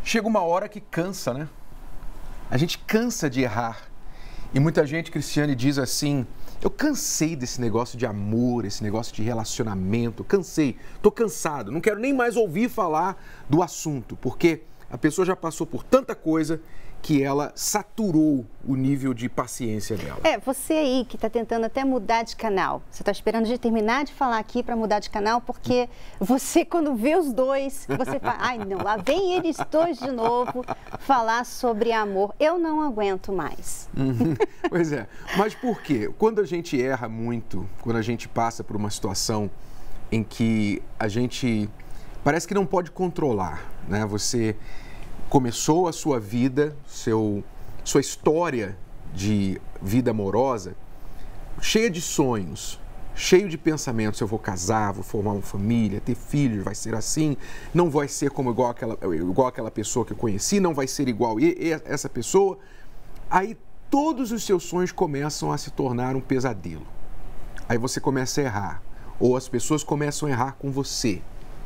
chega uma hora que cansa, né? A gente cansa de errar. E muita gente, Cristiane, diz assim, eu cansei desse negócio de amor, esse negócio de relacionamento, cansei, tô cansado, não quero nem mais ouvir falar do assunto, porque a pessoa já passou por tanta coisa que ela saturou o nível de paciência dela. Você aí que está tentando até mudar de canal, você está esperando de terminar de falar aqui para mudar de canal, porque você, quando vê os dois, você fala, ai não, lá vem eles dois de novo falar sobre amor, eu não aguento mais. Pois é, mas por quê? Quando a gente erra muito, quando a gente passa por uma situação em que a gente parece que não pode controlar, né? Você começou a sua vida, sua história de vida amorosa, cheia de sonhos, cheio de pensamentos, eu vou casar, vou formar uma família, ter filhos, vai ser assim, não vai ser como igual aquela pessoa que eu conheci, não vai ser igual essa pessoa. Aí todos os seus sonhos começam a se tornar um pesadelo. Aí você começa a errar, ou as pessoas começam a errar com você.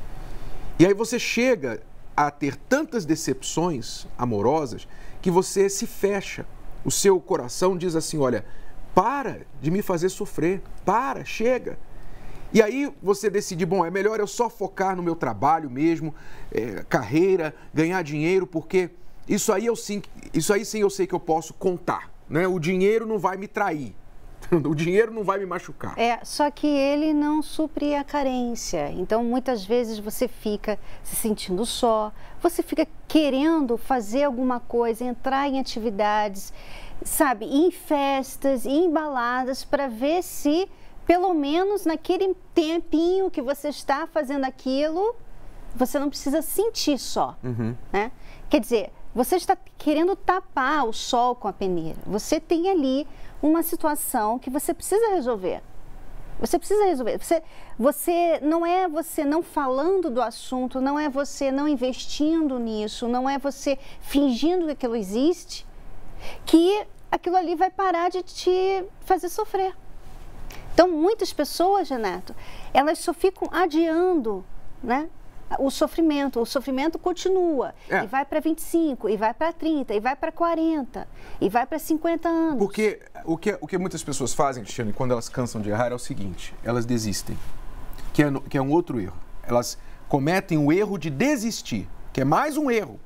E aí você chega a ter tantas decepções amorosas que você se fecha. O seu coração diz assim, olha, para de me fazer sofrer, chega. E aí você decide, bom, é melhor eu só focar no meu trabalho mesmo, carreira, ganhar dinheiro, porque isso aí sim eu sei que eu posso contar, né? O dinheiro não vai me trair. O dinheiro não vai me machucar. Só que ele não supre a carência. Então, muitas vezes você fica se sentindo só, você fica querendo fazer alguma coisa, entrar em atividades, sabe, em festas, em baladas, para ver se, pelo menos naquele tempinho que você está fazendo aquilo, você não precisa sentir só, né? Quer dizer, você está querendo tapar o sol com a peneira. Você tem ali uma situação que você precisa resolver. Você precisa resolver. Não é você não falando do assunto, não é você não investindo nisso, não é você fingindo que aquilo existe, que aquilo ali vai parar de te fazer sofrer. Então, muitas pessoas, Renato, elas só ficam adiando, né? O sofrimento continua, e vai para 25, e vai para 30, e vai para 40, e vai para 50 anos. Porque o que muitas pessoas fazem, Cristiane, quando elas cansam de errar é o seguinte, elas desistem, que é um outro erro. Elas cometem o erro de desistir, que é mais um erro.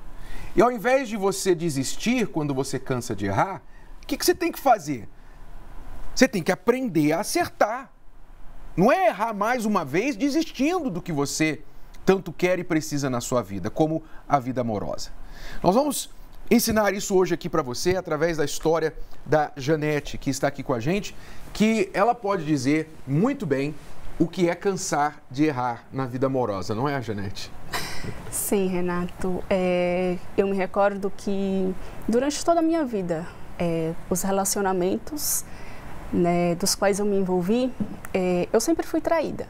E ao invés de você desistir quando você cansa de errar, o que você tem que fazer? Você tem que aprender a acertar. Não é errar mais uma vez desistindo do que você tanto quer e precisa na sua vida, como a vida amorosa. Nós vamos ensinar isso hoje aqui para você, através da história da Janete, que está aqui com a gente, que ela pode dizer muito bem o que é cansar de errar na vida amorosa, não é, Janete? Sim, Renato. Eu me recordo que durante toda a minha vida, os relacionamentos, né, dos quais eu me envolvi, eu sempre fui traída.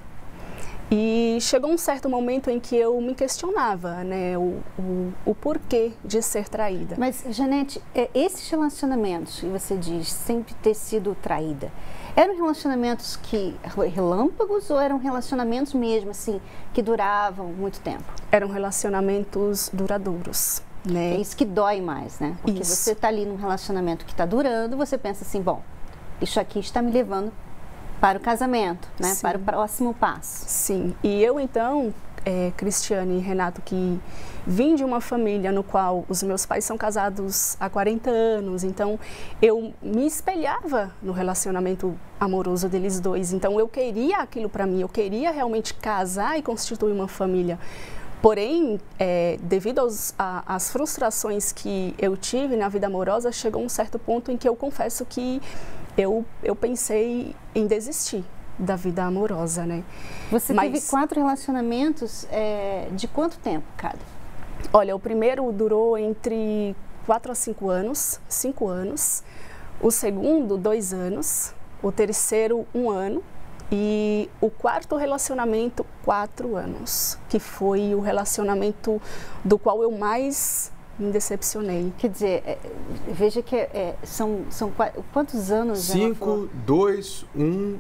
E chegou um certo momento em que eu me questionava, né, o porquê de ser traída. Mas, Janete, esses relacionamentos, que você diz, sempre ter sido traída, eram relacionamentos relâmpagos ou eram relacionamentos mesmo, assim, que duravam muito tempo? Eram relacionamentos duradouros, né? É isso que dói mais, né? Porque você está ali num relacionamento que está durando, você pensa assim, bom, isso aqui está me levando para o casamento, né? Para o próximo passo. Sim, e eu então, Cristiane e Renato, que vim de uma família no qual os meus pais são casados há 40 anos, então eu me espelhava no relacionamento amoroso deles dois, então eu queria aquilo para mim, eu queria realmente casar e constituir uma família. Porém, devido às frustrações que eu tive na vida amorosa, chegou um certo ponto em que eu confesso que eu pensei em desistir da vida amorosa, né? Você teve 4 relacionamentos, de quanto tempo cada? Olha, o primeiro durou entre 4 a 5 anos, 5 anos. O segundo, 2 anos. O terceiro, 1 ano. E o quarto relacionamento, 4 anos, que foi o relacionamento do qual eu mais me decepcionei. Quer dizer, veja que são quantos anos? 5, 2, 1,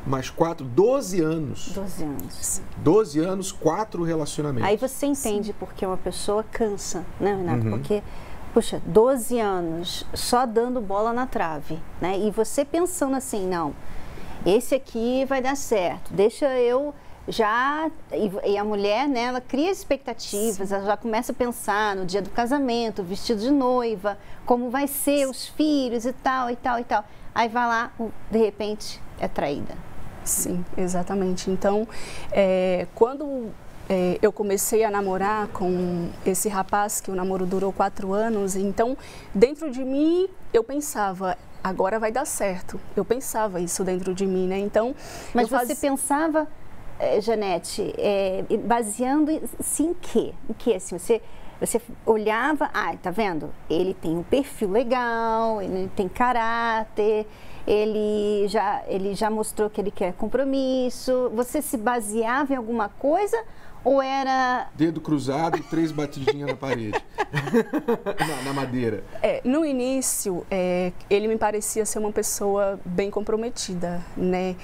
mais 4, 12 anos. 12 anos. 12 anos, 4 relacionamentos. Aí você entende porque uma pessoa cansa, né, Renato? Porque, puxa, 12 anos só dando bola na trave, né? E você pensando assim, não, esse aqui vai dar certo, deixa eu já... E a mulher, né, ela cria expectativas, ela já começa a pensar no dia do casamento, vestido de noiva, como vai ser os filhos e tal, e tal, e tal. Aí vai lá, de repente, é traída. Sim, exatamente. Então, quando eu comecei a namorar com esse rapaz, que o namoro durou 4 anos, então, dentro de mim, eu pensava, agora vai dar certo. Eu pensava isso dentro de mim, né? Então, mas você pensava, Janete, baseando-se em quê? Em quê? Assim, você olhava, tá vendo? Ele tem um perfil legal, ele tem caráter, ele já mostrou que ele quer compromisso. Você se baseava em alguma coisa ou era... Dedo cruzado e 3 batidinhas na parede, na madeira. No início, ele me parecia ser uma pessoa bem comprometida, né?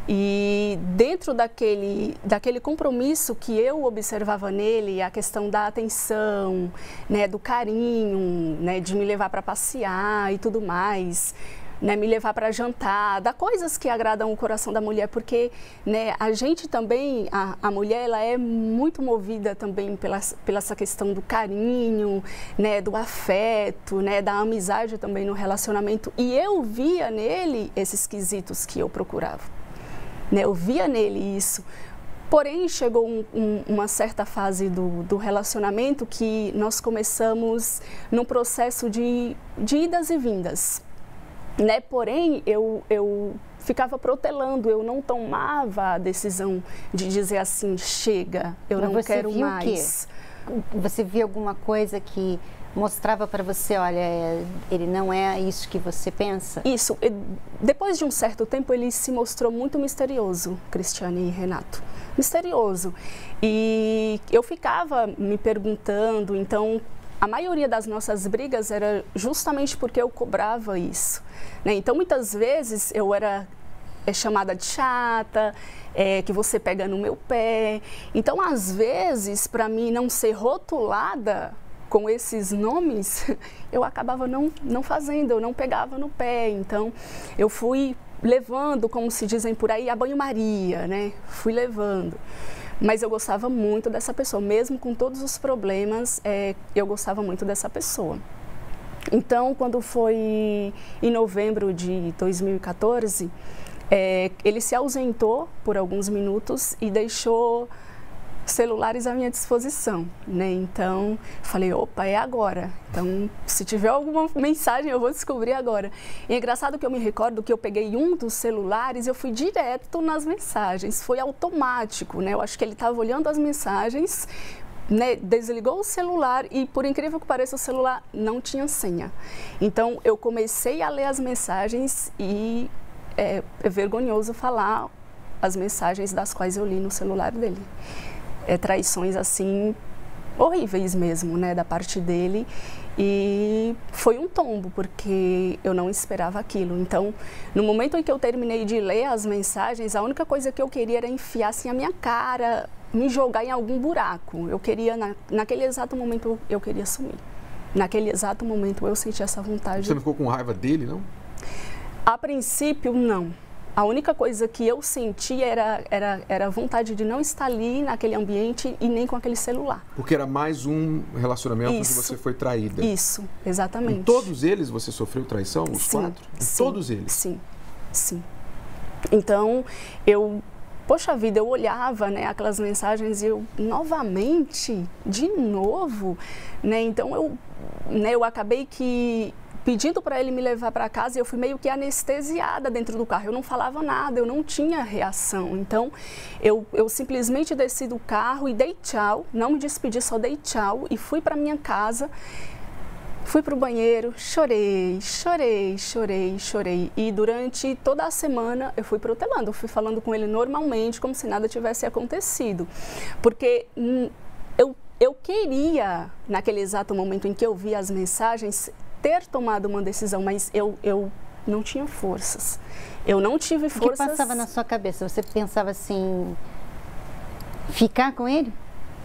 E dentro daquele compromisso que eu observava nele, a questão da atenção, né, do carinho, né, de me levar para passear e tudo mais, né, me levar para jantar, dar coisas que agradam o coração da mulher, porque, né, a gente também, a mulher, ela é muito movida também pela essa questão do carinho, né, do afeto, né, da amizade também no relacionamento. E eu via nele esses quesitos que eu procurava. Eu via nele isso, porém chegou uma certa fase do relacionamento que nós começamos num processo de idas e vindas, né? Porém eu ficava protelando, eu não tomava a decisão de dizer assim, chega, eu não quero mais. O quê? Você via alguma coisa que mostrava para você, olha, ele não é isso que você pensa? Isso. Depois de um certo tempo, ele se mostrou muito misterioso, Cristiane e Renato. Misterioso. E eu ficava me perguntando, então, a maioria das nossas brigas era justamente porque eu cobrava isso, né? Então, muitas vezes, eu era chamada de chata, que você pega no meu pé. Então, às vezes, para mim não ser rotulada com esses nomes, eu acabava não fazendo, eu não pegava no pé. Então, eu fui levando, como se dizem por aí, a banho-maria, né? Fui levando. Mas eu gostava muito dessa pessoa, mesmo com todos os problemas, eu gostava muito dessa pessoa. Então, quando foi em novembro de 2014, ele se ausentou por alguns minutos e deixou celulares à minha disposição, né? Então, falei, opa, é agora. Então, se tiver alguma mensagem, eu vou descobrir agora. E é engraçado que eu me recordo que eu peguei um dos celulares e eu fui direto nas mensagens. Foi automático, né? Eu acho que ele estava olhando as mensagens, né? Desligou o celular e, por incrível que pareça, o celular não tinha senha. Então, eu comecei a ler as mensagens e é vergonhoso falar as mensagens das quais eu li no celular dele. Traições assim horríveis mesmo, né, da parte dele, e foi um tombo porque eu não esperava aquilo. Então, no momento em que eu terminei de ler as mensagens, a única coisa que eu queria era enfiar assim a minha cara, me jogar em algum buraco. Eu queria, naquele exato momento, eu queria sumir. Naquele exato momento eu senti essa vontade. Você não ficou com raiva dele, não? A princípio, não. A única coisa que eu senti era a vontade de não estar ali naquele ambiente e nem com aquele celular. Porque era mais um relacionamento onde você foi traída. Isso, exatamente. Em todos eles você sofreu traição? Os sim, 4? Em sim, todos eles? Sim, sim. Então, poxa vida, eu olhava, né, aquelas mensagens e eu, novamente, de novo, né? Então, eu acabei pedindo para ele me levar para casa e eu fui meio que anestesiada dentro do carro. Eu não falava nada, eu não tinha reação. Então, eu simplesmente desci do carro e dei tchau, não me despedi, só dei tchau e fui para minha casa. Fui para o banheiro, chorei. E durante toda a semana eu fui protelando, eu fui falando com ele normalmente, como se nada tivesse acontecido. Porque eu queria, naquele exato momento em que eu vi as mensagens, ter tomado uma decisão, mas eu não tinha forças. Eu não tive forças... O que passava na sua cabeça? Você pensava assim, ficar com ele?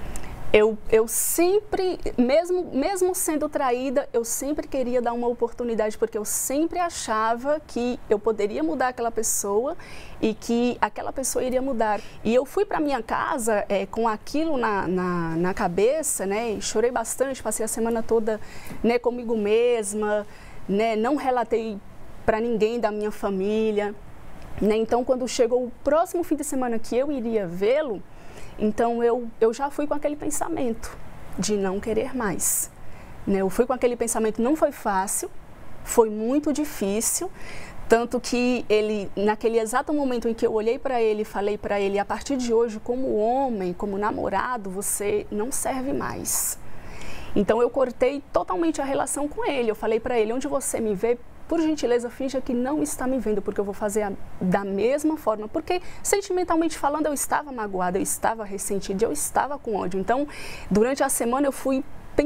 Eu sempre, mesmo sendo traída, eu sempre queria dar uma oportunidade, porque eu sempre achava que eu poderia mudar aquela pessoa e que aquela pessoa iria mudar. E eu fui para minha casa com aquilo na cabeça, né? E chorei bastante, passei a semana toda, né, comigo mesma, né? Não relatei para ninguém da minha família, né? Então, quando chegou o próximo fim de semana que eu iria vê-lo, então, eu já fui com aquele pensamento de não querer mais, né? Eu fui com aquele pensamento, não foi fácil, foi muito difícil, tanto que ele, naquele exato momento em que eu olhei para ele e falei para ele, a partir de hoje, como homem, como namorado, você não serve mais. Então, eu cortei totalmente a relação com ele, eu falei para ele, onde você me vê, por gentileza, finja que não está me vendo, porque eu vou fazer da mesma forma. Porque, sentimentalmente falando, eu estava magoada, eu estava ressentida, eu estava com ódio. Então, durante a semana eu fui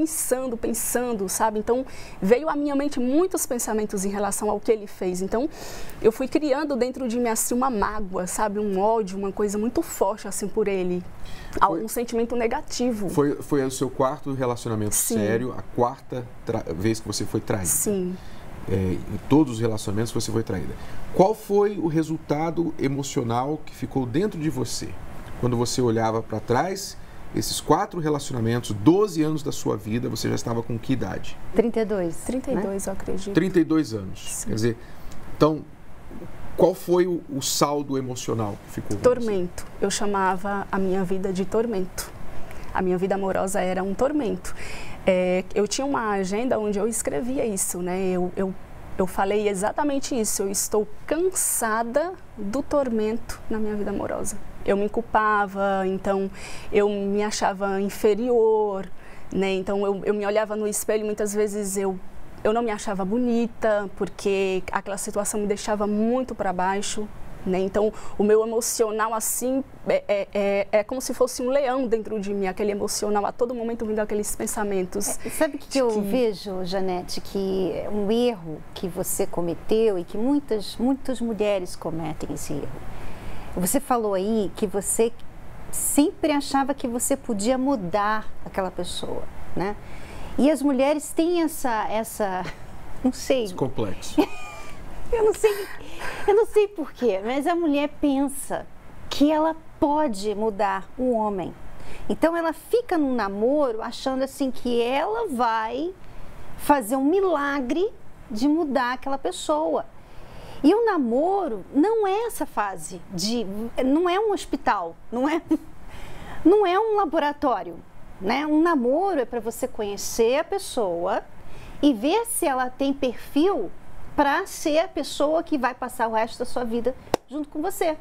pensando, sabe? Então, veio à minha mente muitos pensamentos em relação ao que ele fez. Então, eu fui criando dentro de mim, assim, uma mágoa, sabe? Um ódio, uma coisa muito forte, assim, por ele. Um sentimento negativo. Foi o seu quarto relacionamento sério, a quarta vez que você foi traída? Sim. Em todos os relacionamentos você foi traída. Qual foi o resultado emocional que ficou dentro de você? Quando você olhava para trás, esses 4 relacionamentos, 12 anos da sua vida, você já estava com que idade? 32. 32, né? Eu acredito. 32 anos. Sim. Quer dizer, então, qual foi o saldo emocional que ficou? Tormento. Eu chamava a minha vida de tormento. A minha vida amorosa era um tormento. Eu tinha uma agenda onde eu escrevia isso, né? Eu falei exatamente isso. Eu estou cansada do tormento na minha vida amorosa. Eu me culpava, então eu me achava inferior, né? Então eu me olhava no espelho, muitas vezes eu não me achava bonita, porque aquela situação me deixava muito para baixo. Né? Então, o meu emocional, assim, é como se fosse um leão dentro de mim, aquele emocional, a todo momento vindo aqueles pensamentos. Sabe o que eu vejo, Janete, que é um erro que você cometeu e que muitas mulheres cometem esse erro. Você falou aí que você sempre achava que você podia mudar aquela pessoa, né? E as mulheres têm essa não sei... Esse complexo. Eu não sei porquê, mas a mulher pensa que ela pode mudar o homem. Então ela fica num namoro achando assim que ela vai fazer um milagre de mudar aquela pessoa. E o namoro não é essa fase não é um hospital, não é um laboratório, né? Um namoro é para você conhecer a pessoa e ver se ela tem perfil para ser a pessoa que vai passar o resto da sua vida junto com você.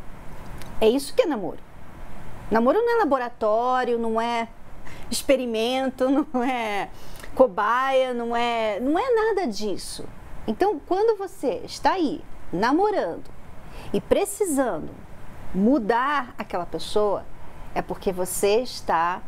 É isso que é namoro. Namoro não é laboratório, não é experimento, não é cobaia, não é nada disso. Então, quando você está aí namorando e precisando mudar aquela pessoa, é porque você está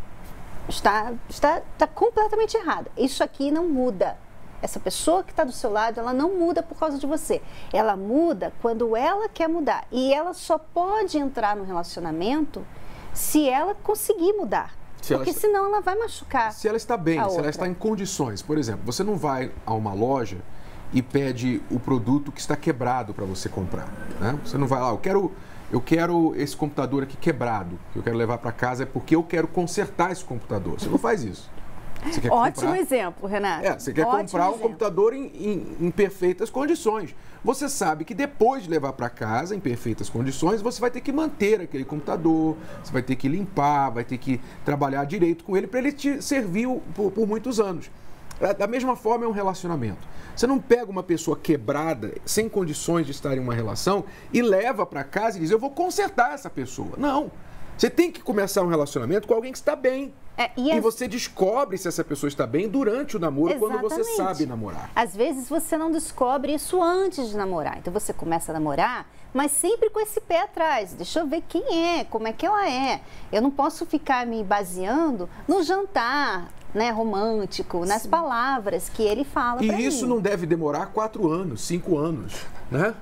completamente errada. Isso aqui não muda. Essa pessoa que está do seu lado, ela não muda por causa de você. Ela muda quando ela quer mudar. E ela só pode entrar no relacionamento se ela conseguir mudar. Porque senão ela vai machucar. Se ela está bem, se ela está em condições. Por exemplo, você não vai a uma loja e pede o produto que está quebrado para você comprar, né? Você não vai lá, eu quero esse computador aqui quebrado, que eu quero levar para casa, é porque eu quero consertar esse computador. Você não faz isso. Ótimo exemplo, Renato. Você quer comprar um computador em perfeitas condições. Você sabe que depois de levar para casa em perfeitas condições, você vai ter que manter aquele computador, você vai ter que limpar, vai ter que trabalhar direito com ele para ele te servir por muitos anos. Da mesma forma é um relacionamento. Você não pega uma pessoa quebrada, sem condições de estar em uma relação, e leva para casa e diz, eu vou consertar essa pessoa. Não. Você tem que começar um relacionamento com alguém que está bem. E você descobre se essa pessoa está bem durante o namoro, quando você sabe namorar. Às vezes você não descobre isso antes de namorar. Então você começa a namorar, mas sempre com esse pé atrás. Deixa eu ver quem é, como é que ela é. Eu não posso ficar me baseando no jantar, né, romântico, nas palavras que ele fala para mim. E isso não deve demorar 4 anos, 5 anos, né?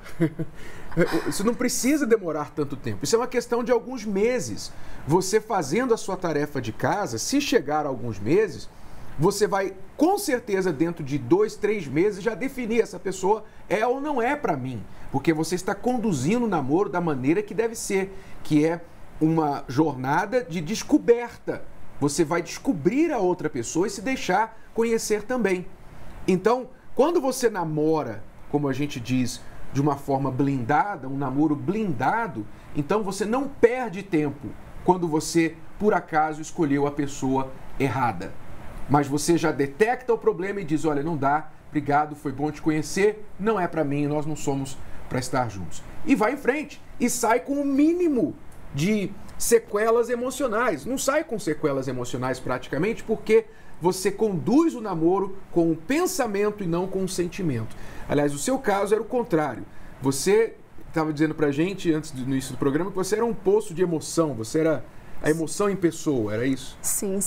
Isso não precisa demorar tanto tempo. Isso é uma questão de alguns meses. Você fazendo a sua tarefa de casa, se chegar a alguns meses, você vai, com certeza, dentro de 2, 3 meses, já definir essa pessoa é ou não é para mim. Porque você está conduzindo o namoro da maneira que deve ser, que é uma jornada de descoberta. Você vai descobrir a outra pessoa e se deixar conhecer também. Então, quando você namora, como a gente diz, de uma forma blindada, um namoro blindado, então você não perde tempo quando você, por acaso, escolheu a pessoa errada. Mas você já detecta o problema e diz, olha, não dá, obrigado, foi bom te conhecer, não é para mim, nós não somos para estar juntos. E vai em frente e sai com o mínimo de sequelas emocionais. Não sai com sequelas emocionais praticamente porque você conduz o namoro com o pensamento e não com o sentimento. Aliás, o seu caso era o contrário. Você estava dizendo pra gente, antes do início do programa, que você era um poço de emoção, você era a emoção em pessoa, era isso? Sim,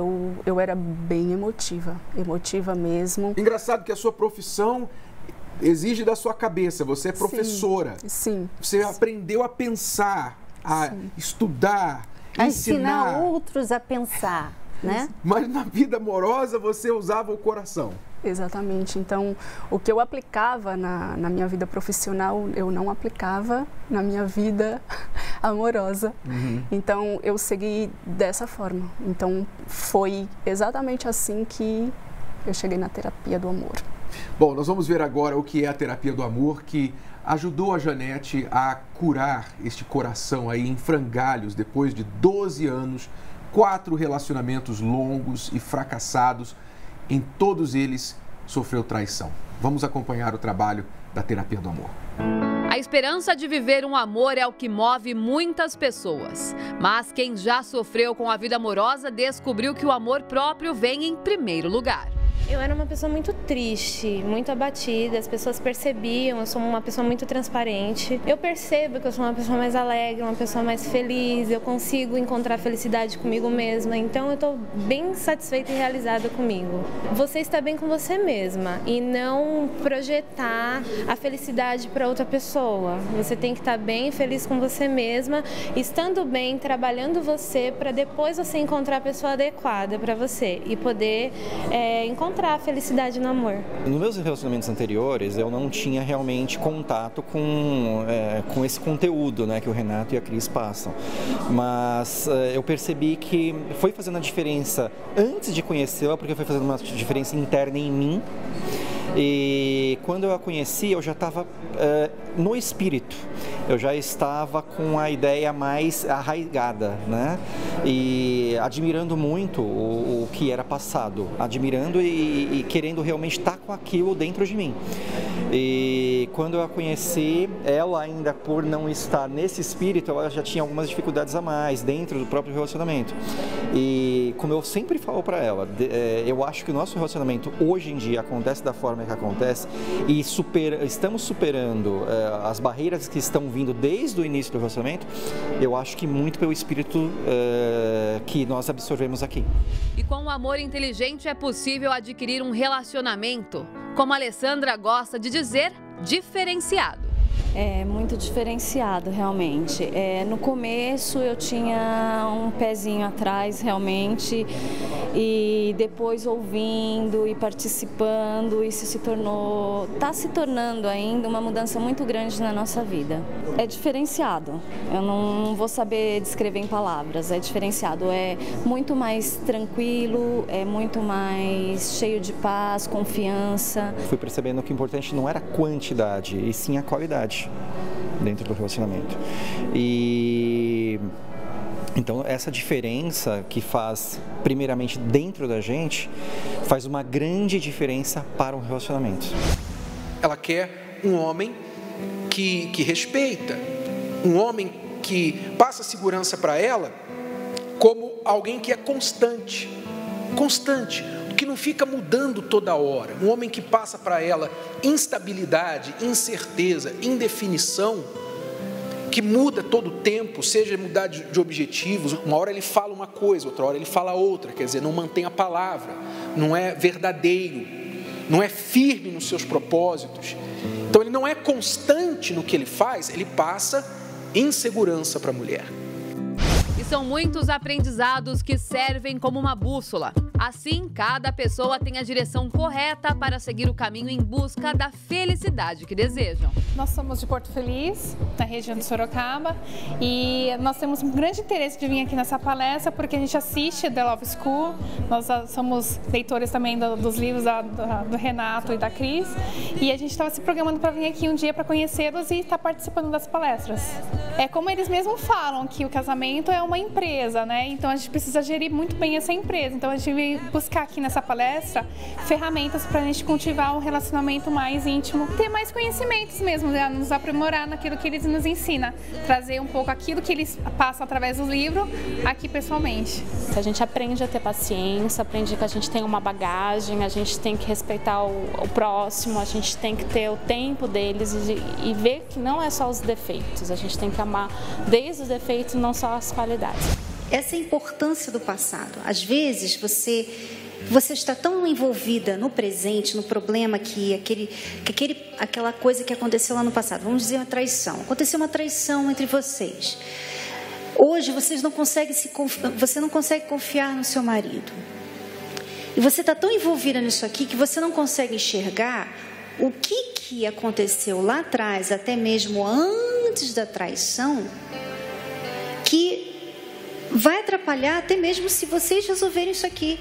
eu era bem emotiva mesmo. Engraçado que a sua profissão exige da sua cabeça, você é professora. Sim. Você aprendeu a pensar, a estudar, a ensinar outros a pensar, né? Mas na vida amorosa você usava o coração. Exatamente. Então, o que eu aplicava na minha vida profissional, eu não aplicava na minha vida amorosa. Então, eu segui dessa forma. Então, foi exatamente assim que eu cheguei na terapia do amor. Bom, nós vamos ver agora o que é a terapia do amor, que ajudou a Janete a curar este coração aí em frangalhos depois de 12 anos, 4 relacionamentos longos e fracassados. Em todos eles sofreu traição. Vamos acompanhar o trabalho da terapia do amor. A esperança de viver um amor é o que move muitas pessoas. Mas quem já sofreu com a vida amorosa descobriu que o amor próprio vem em primeiro lugar. Eu era uma pessoa muito triste, muito abatida, as pessoas percebiam, eu sou uma pessoa muito transparente. Eu percebo que eu sou uma pessoa mais alegre, uma pessoa mais feliz, eu consigo encontrar felicidade comigo mesma, então eu estou bem satisfeita e realizada comigo. Você está bem com você mesma e não projetar a felicidade para outra pessoa. Você tem que estar bem, feliz com você mesma, estando bem, trabalhando você para depois você encontrar a pessoa adequada para você e poder encontrar a felicidade no amor. Nos meus relacionamentos anteriores, eu não tinha realmente contato com esse conteúdo, né, que o Renato e a Cris passam. Mas eu percebi que foi fazendo a diferença antes de conhecê-la, porque foi fazendo uma diferença interna em mim. E quando eu a conheci, eu já estava no espírito, eu já estava com a ideia mais arraigada, né? E admirando muito o que era passado, admirando e querendo realmente estar com aquilo dentro de mim. E quando eu a conheci, ela ainda por não estar nesse espírito, ela já tinha algumas dificuldades a mais dentro do próprio relacionamento. E como eu sempre falo para ela, eu acho que o nosso relacionamento hoje em dia acontece da forma que acontece e estamos superando as barreiras que estão vindo desde o início do relacionamento, eu acho que muito pelo espírito que nós absorvemos aqui. E com o amor inteligente é possível adquirir um relacionamento, como a Alessandra gosta de dizer, diferenciado. É muito diferenciado, realmente. No começo eu tinha um pezinho atrás, realmente, e depois ouvindo e participando, isso está se tornando ainda uma mudança muito grande na nossa vida. É diferenciado, eu não vou saber descrever em palavras, é diferenciado, é muito mais tranquilo, é muito mais cheio de paz, confiança. Fui percebendo que o importante não era a quantidade, e sim a qualidade dentro do relacionamento. E então essa diferença que faz primeiramente dentro da gente faz uma grande diferença para um relacionamento. Ela quer um homem que respeita, um homem que passa segurança para ela como alguém que é constante, que não fica mudando toda hora, um homem que passa para ela instabilidade, incerteza, indefinição. que muda todo o tempo, seja mudar de objetivos. Uma hora ele fala uma coisa, outra hora ele fala outra. Quer dizer, não mantém a palavra, não é verdadeiro, não é firme nos seus propósitos. Então ele não é constante no que ele faz, ele passa insegurança para a mulher. E são muitos aprendizados que servem como uma bússola. Assim, cada pessoa tem a direção correta para seguir o caminho em busca da felicidade que desejam. Nós somos de Porto Feliz, na região de Sorocaba, e nós temos um grande interesse de vir aqui nessa palestra porque a gente assiste The Love School, nós somos leitores também dos livros do Renato e da Cris, e a gente estava se programando para vir aqui um dia para conhecê-los e estar participando das palestras. É como eles mesmos falam, que o casamento é uma empresa, né? Então a gente precisa gerir muito bem essa empresa. Então a gente veio buscar aqui nessa palestra ferramentas para a gente cultivar um relacionamento mais íntimo, ter mais conhecimentos mesmo, né? Nos aprimorar naquilo que eles nos ensinam, trazer um pouco aquilo que eles passam através do livro aqui pessoalmente. A gente aprende a ter paciência, aprende que a gente tem uma bagagem, a gente tem que respeitar o próximo, a gente tem que ter o tempo deles e ver que não é só os defeitos, a gente tem que amar desde os defeitos, não só as qualidades. Essa é a importância do passado. Às vezes você está tão envolvida no presente, no problema, aquela coisa que aconteceu lá no passado. Vamos dizer uma traição. Aconteceu uma traição entre vocês. Hoje você não consegue confiar no seu marido. E você está tão envolvida nisso aqui que você não consegue enxergar o que aconteceu lá atrás, até mesmo antes da traição, que vai atrapalhar até mesmo se vocês resolverem isso aqui.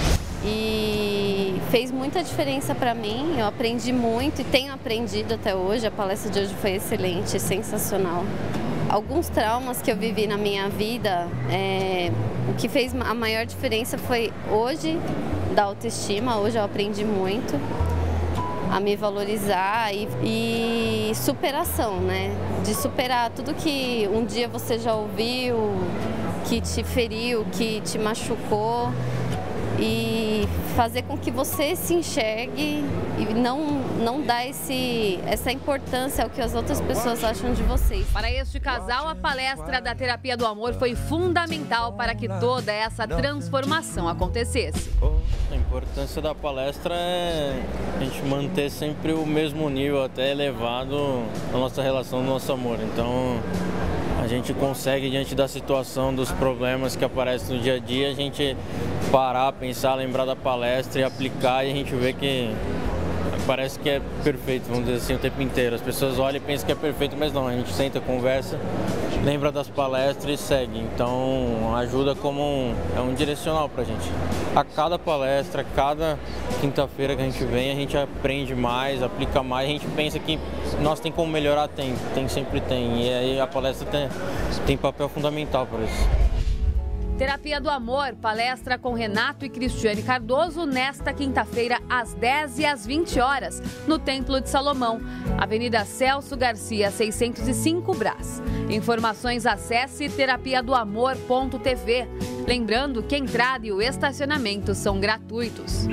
E fez muita diferença para mim, eu aprendi muito e tenho aprendido até hoje. A palestra de hoje foi excelente, sensacional. Alguns traumas que eu vivi na minha vida, o que fez a maior diferença foi hoje da autoestima. Hoje eu aprendi muito a me valorizar e superação, né? De superar tudo que um dia você já ouviu, que te feriu, que te machucou, e fazer com que você se enxergue e não dar essa importância ao que as outras pessoas acham de vocês. Para este casal, a palestra da Terapia do Amor foi fundamental para que toda essa transformação acontecesse. A importância da palestra é a gente manter sempre o mesmo nível, até elevado, na nossa relação, no nosso amor. Então, a gente consegue, diante da situação, dos problemas que aparecem no dia a dia, a gente parar, pensar, lembrar da palestra e aplicar, e a gente vê que parece que é perfeito, vamos dizer assim, o tempo inteiro. As pessoas olham e pensam que é perfeito, mas não, a gente senta, conversa, lembra das palestras e segue. Então ajuda como um direcional pra gente. A cada palestra, cada quinta-feira que a gente vem, a gente aprende mais, aplica mais, a gente pensa que nós tem como melhorar, sempre tem. E aí a palestra tem papel fundamental para isso. Terapia do Amor, palestra com Renato e Cristiane Cardoso nesta quinta-feira às 10 e às 20 horas, no Templo de Salomão, Avenida Celso Garcia, 605 Brás. Informações, acesse terapiadoamor.tv. Lembrando que a entrada e o estacionamento são gratuitos.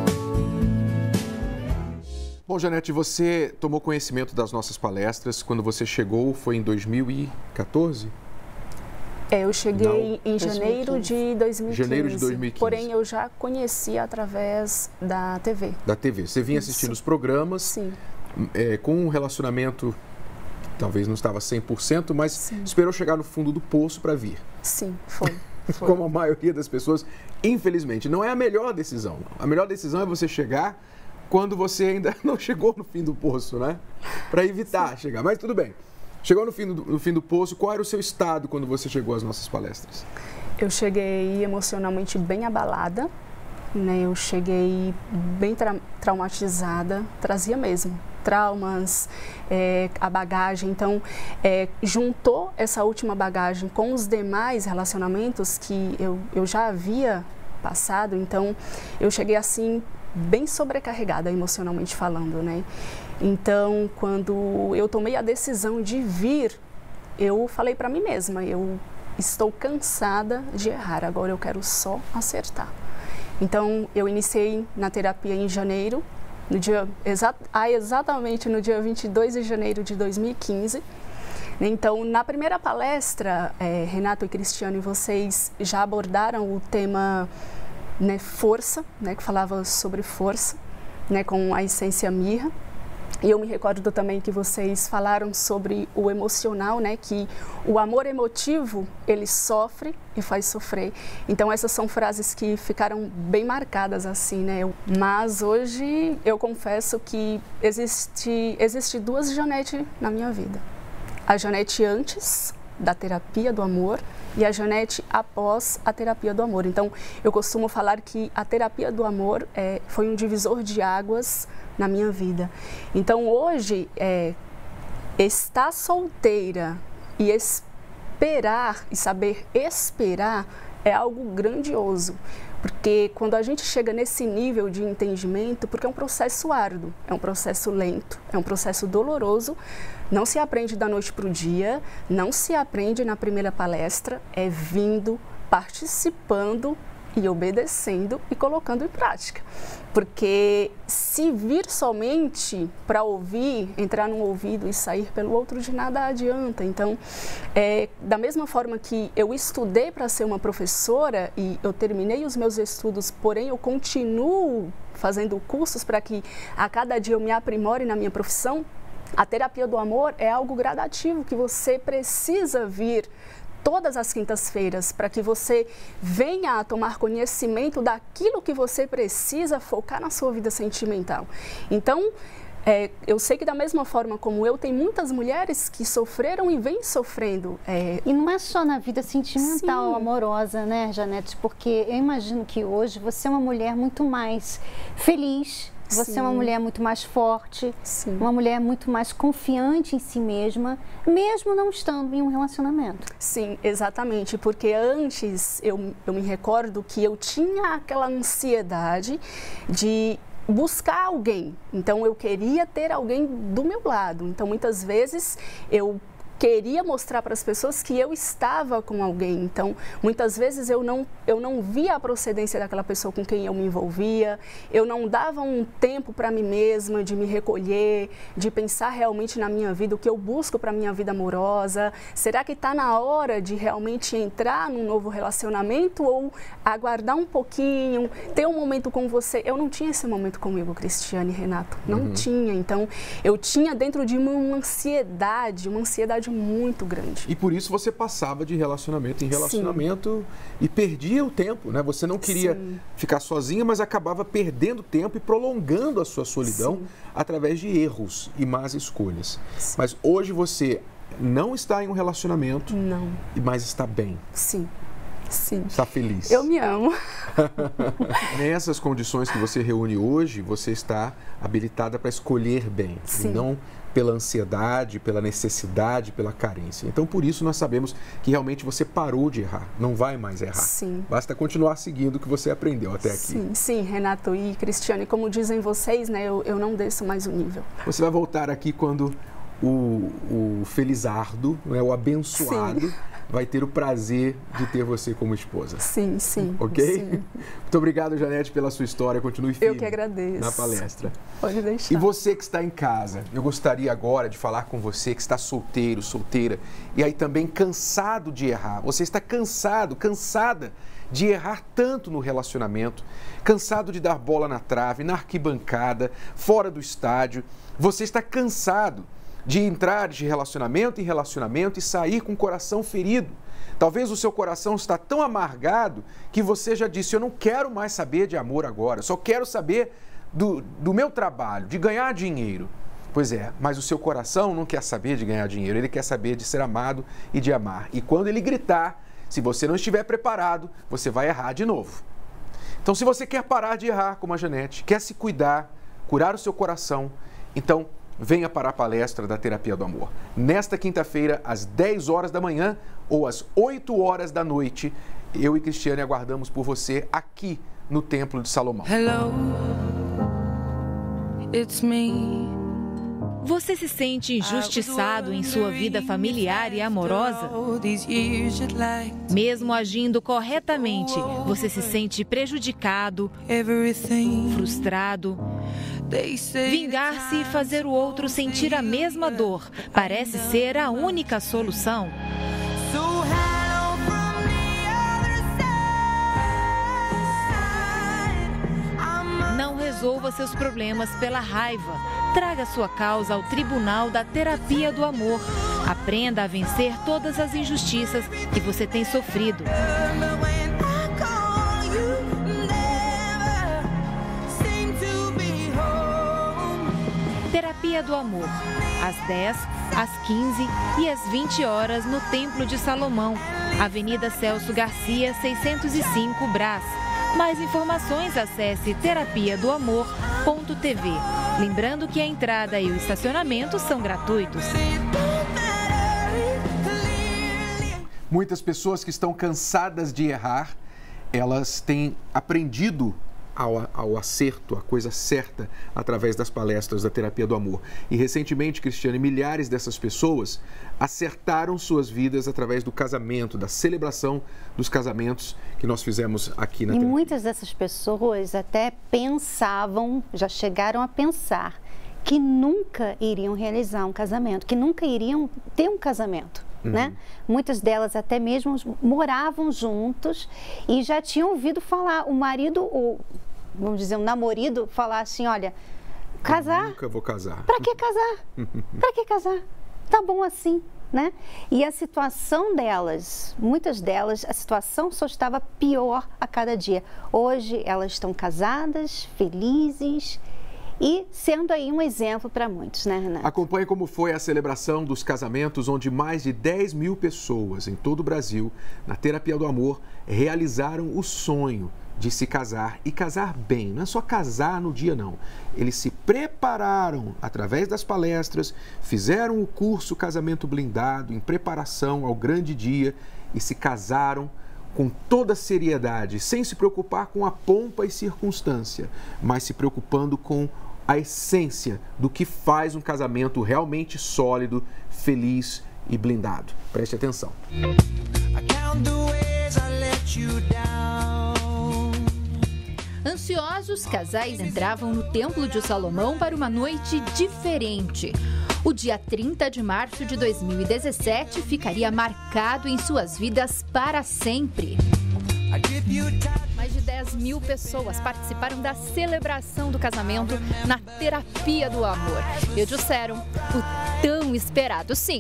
Bom, Janete, você tomou conhecimento das nossas palestras quando você chegou, foi em 2014? Eu cheguei em janeiro de 2015. Janeiro de 2015. Porém, eu já conhecia através da TV. Da TV. Você vinha assistindo os programas. Sim. Com um relacionamento, talvez não estava 100%, mas sim, esperou chegar no fundo do poço para vir. Sim, foi. Como a maioria das pessoas, infelizmente. Não é a melhor decisão. A melhor decisão é você chegar quando você ainda não chegou no fim do poço, né? Para evitar chegar. Mas tudo bem. Chegou no fim do poço, qual era o seu estado quando você chegou às nossas palestras? Eu cheguei emocionalmente bem abalada, né? Eu cheguei bem traumatizada, trazia mesmo traumas, a bagagem. Então, juntou essa última bagagem com os demais relacionamentos que eu já havia passado. Então, eu cheguei assim, bem sobrecarregada emocionalmente falando, né? Então, quando eu tomei a decisão de vir, eu falei para mim mesma, eu estou cansada de errar, agora eu quero só acertar. Então, eu iniciei na terapia em janeiro, exatamente no dia 22 de janeiro de 2015. Então, na primeira palestra, Renato e Cristiane, vocês já abordaram o tema, né, força, né, que falava sobre força, né, com a essência mirra. E eu me recordo também que vocês falaram sobre o emocional, né, que o amor emotivo, ele sofre e faz sofrer. Então, essas são frases que ficaram bem marcadas assim, né? Mas hoje eu confesso que existe duas Janete na minha vida. A Janete antes da terapia do amor e a Janete após a terapia do amor. Então, eu costumo falar que a terapia do amor foi um divisor de águas na minha vida. Então, hoje, estar solteira e esperar e saber esperar é algo grandioso. Porque quando a gente chega nesse nível de entendimento, porque é um processo árduo, é um processo lento, é um processo doloroso, não se aprende da noite para o dia, não se aprende na primeira palestra, é vindo, participando e obedecendo e colocando em prática. Porque se vir somente para ouvir, entrar num ouvido e sair pelo outro, de nada adianta. Então, da mesma forma que eu estudei para ser uma professora e eu terminei os meus estudos, porém eu continuo fazendo cursos para que a cada dia eu me aprimore na minha profissão, a terapia do amor é algo gradativo que você precisa vir todas as quintas-feiras, para que você venha a tomar conhecimento daquilo que você precisa focar na sua vida sentimental. Então, eu sei que da mesma forma como eu, tem muitas mulheres que sofreram e vêm sofrendo. E não é só na vida sentimental, sim, amorosa, né, Janete? Porque eu imagino que hoje você é uma mulher muito mais feliz, você sim, é uma mulher muito mais forte, sim, uma mulher muito mais confiante em si mesma, mesmo não estando em um relacionamento. Sim, exatamente, porque antes eu me recordo que eu tinha aquela ansiedade de buscar alguém, então eu queria ter alguém do meu lado, então muitas vezes eu queria mostrar para as pessoas que eu estava com alguém. Então, muitas vezes eu não via a procedência daquela pessoa com quem eu me envolvia, eu não dava um tempo para mim mesma de me recolher, de pensar realmente na minha vida, o que eu busco para a minha vida amorosa. Será que está na hora de realmente entrar num novo relacionamento ou aguardar um pouquinho, ter um momento com você? Eu não tinha esse momento comigo, Cristiane e Renato, não tinha. Então, eu tinha dentro de mim uma ansiedade muito grande. E por isso você passava de relacionamento em relacionamento, sim, e perdia o tempo, né? Você não queria, sim, ficar sozinha, mas acabava perdendo tempo e prolongando a sua solidão, sim, através de erros e más escolhas. Sim. Mas hoje você não está em um relacionamento, não, mas está bem. Sim. Sim. Está feliz. Eu me amo. Nessas condições que você reúne hoje, você está habilitada para escolher bem, sim, e não pela ansiedade, pela necessidade, pela carência. Então, por isso, nós sabemos que realmente você parou de errar, não vai mais errar. Sim. Basta continuar seguindo o que você aprendeu até aqui. Sim, sim, Renato e Cristiane, como dizem vocês, né, eu não desço mais o nível. Você vai voltar aqui quando o felizardo, né, o abençoado, sim, vai ter o prazer de ter você como esposa. Sim, sim. Ok? Sim. Muito obrigado, Janete, pela sua história. Continue firme. Eu que agradeço. Na palestra. Pode deixar. E você que está em casa, eu gostaria agora de falar com você que está solteiro, solteira, e aí também cansado de errar. Você está cansado, cansada de errar tanto no relacionamento, cansado de dar bola na trave, na arquibancada, fora do estádio. Você está cansado de entrar de relacionamento em relacionamento e sair com o coração ferido. Talvez o seu coração está tão amargado que você já disse, eu não quero mais saber de amor agora, só quero saber do meu trabalho, de ganhar dinheiro. Pois é, mas o seu coração não quer saber de ganhar dinheiro, ele quer saber de ser amado e de amar. E quando ele gritar, se você não estiver preparado, você vai errar de novo. Então, se você quer parar de errar como a Janete, quer se cuidar, curar o seu coração, então venha para a palestra da Terapia do Amor. Nesta quinta-feira, às 10 horas da manhã ou às 8 horas da noite, eu e Cristiane aguardamos por você aqui no Templo de Salomão. Hello, it's me. Você se sente injustiçado em sua vida familiar e amorosa? Mesmo agindo corretamente, você se sente prejudicado, frustrado? Vingar-se e fazer o outro sentir a mesma dor parece ser a única solução. Não resolva seus problemas pela raiva. Traga sua causa ao Tribunal da Terapia do Amor. Aprenda a vencer todas as injustiças que você tem sofrido. Terapia do Amor, às 10, às 15 e às 20 horas no Templo de Salomão, Avenida Celso Garcia, 605, Brás. Mais informações, acesse terapiadoamor.tv. Lembrando que a entrada e o estacionamento são gratuitos. Muitas pessoas que estão cansadas de errar, elas têm aprendido ao acerto, a coisa certa, através das palestras da Terapia do Amor. E recentemente, Cristiane, milhares dessas pessoas acertaram suas vidas através do casamento, da celebração dos casamentos que nós fizemos aqui na terapia. E muitas dessas pessoas até pensavam, já chegaram a pensar, que nunca iriam realizar um casamento, que nunca iriam ter um casamento. Né? Muitas delas até mesmo moravam juntos e já tinham ouvido falar, o marido, ou vamos dizer, um namorado, falar assim, olha, casar? Eu nunca vou casar. Para que casar? Para que casar? Tá bom assim, né? E a situação delas, muitas delas, a situação só estava pior a cada dia. Hoje elas estão casadas, felizes, e sendo aí um exemplo para muitos, né, Renato? Acompanhe como foi a celebração dos casamentos, onde mais de 10 mil pessoas em todo o Brasil, na Terapia do Amor, realizaram o sonho de se casar e casar bem. Não é só casar no dia, não. Eles se prepararam através das palestras, fizeram o curso Casamento Blindado em preparação ao grande dia e se casaram com toda seriedade, sem se preocupar com a pompa e circunstância, mas se preocupando com a essência do que faz um casamento realmente sólido, feliz e blindado. Preste atenção. Ansiosos, casais entravam no Templo de Salomão para uma noite diferente. O dia 30 de março de 2017 ficaria marcado em suas vidas para sempre. Mais de 10 mil pessoas participaram da celebração do casamento na Terapia do Amor. E disseram o tão esperado sim.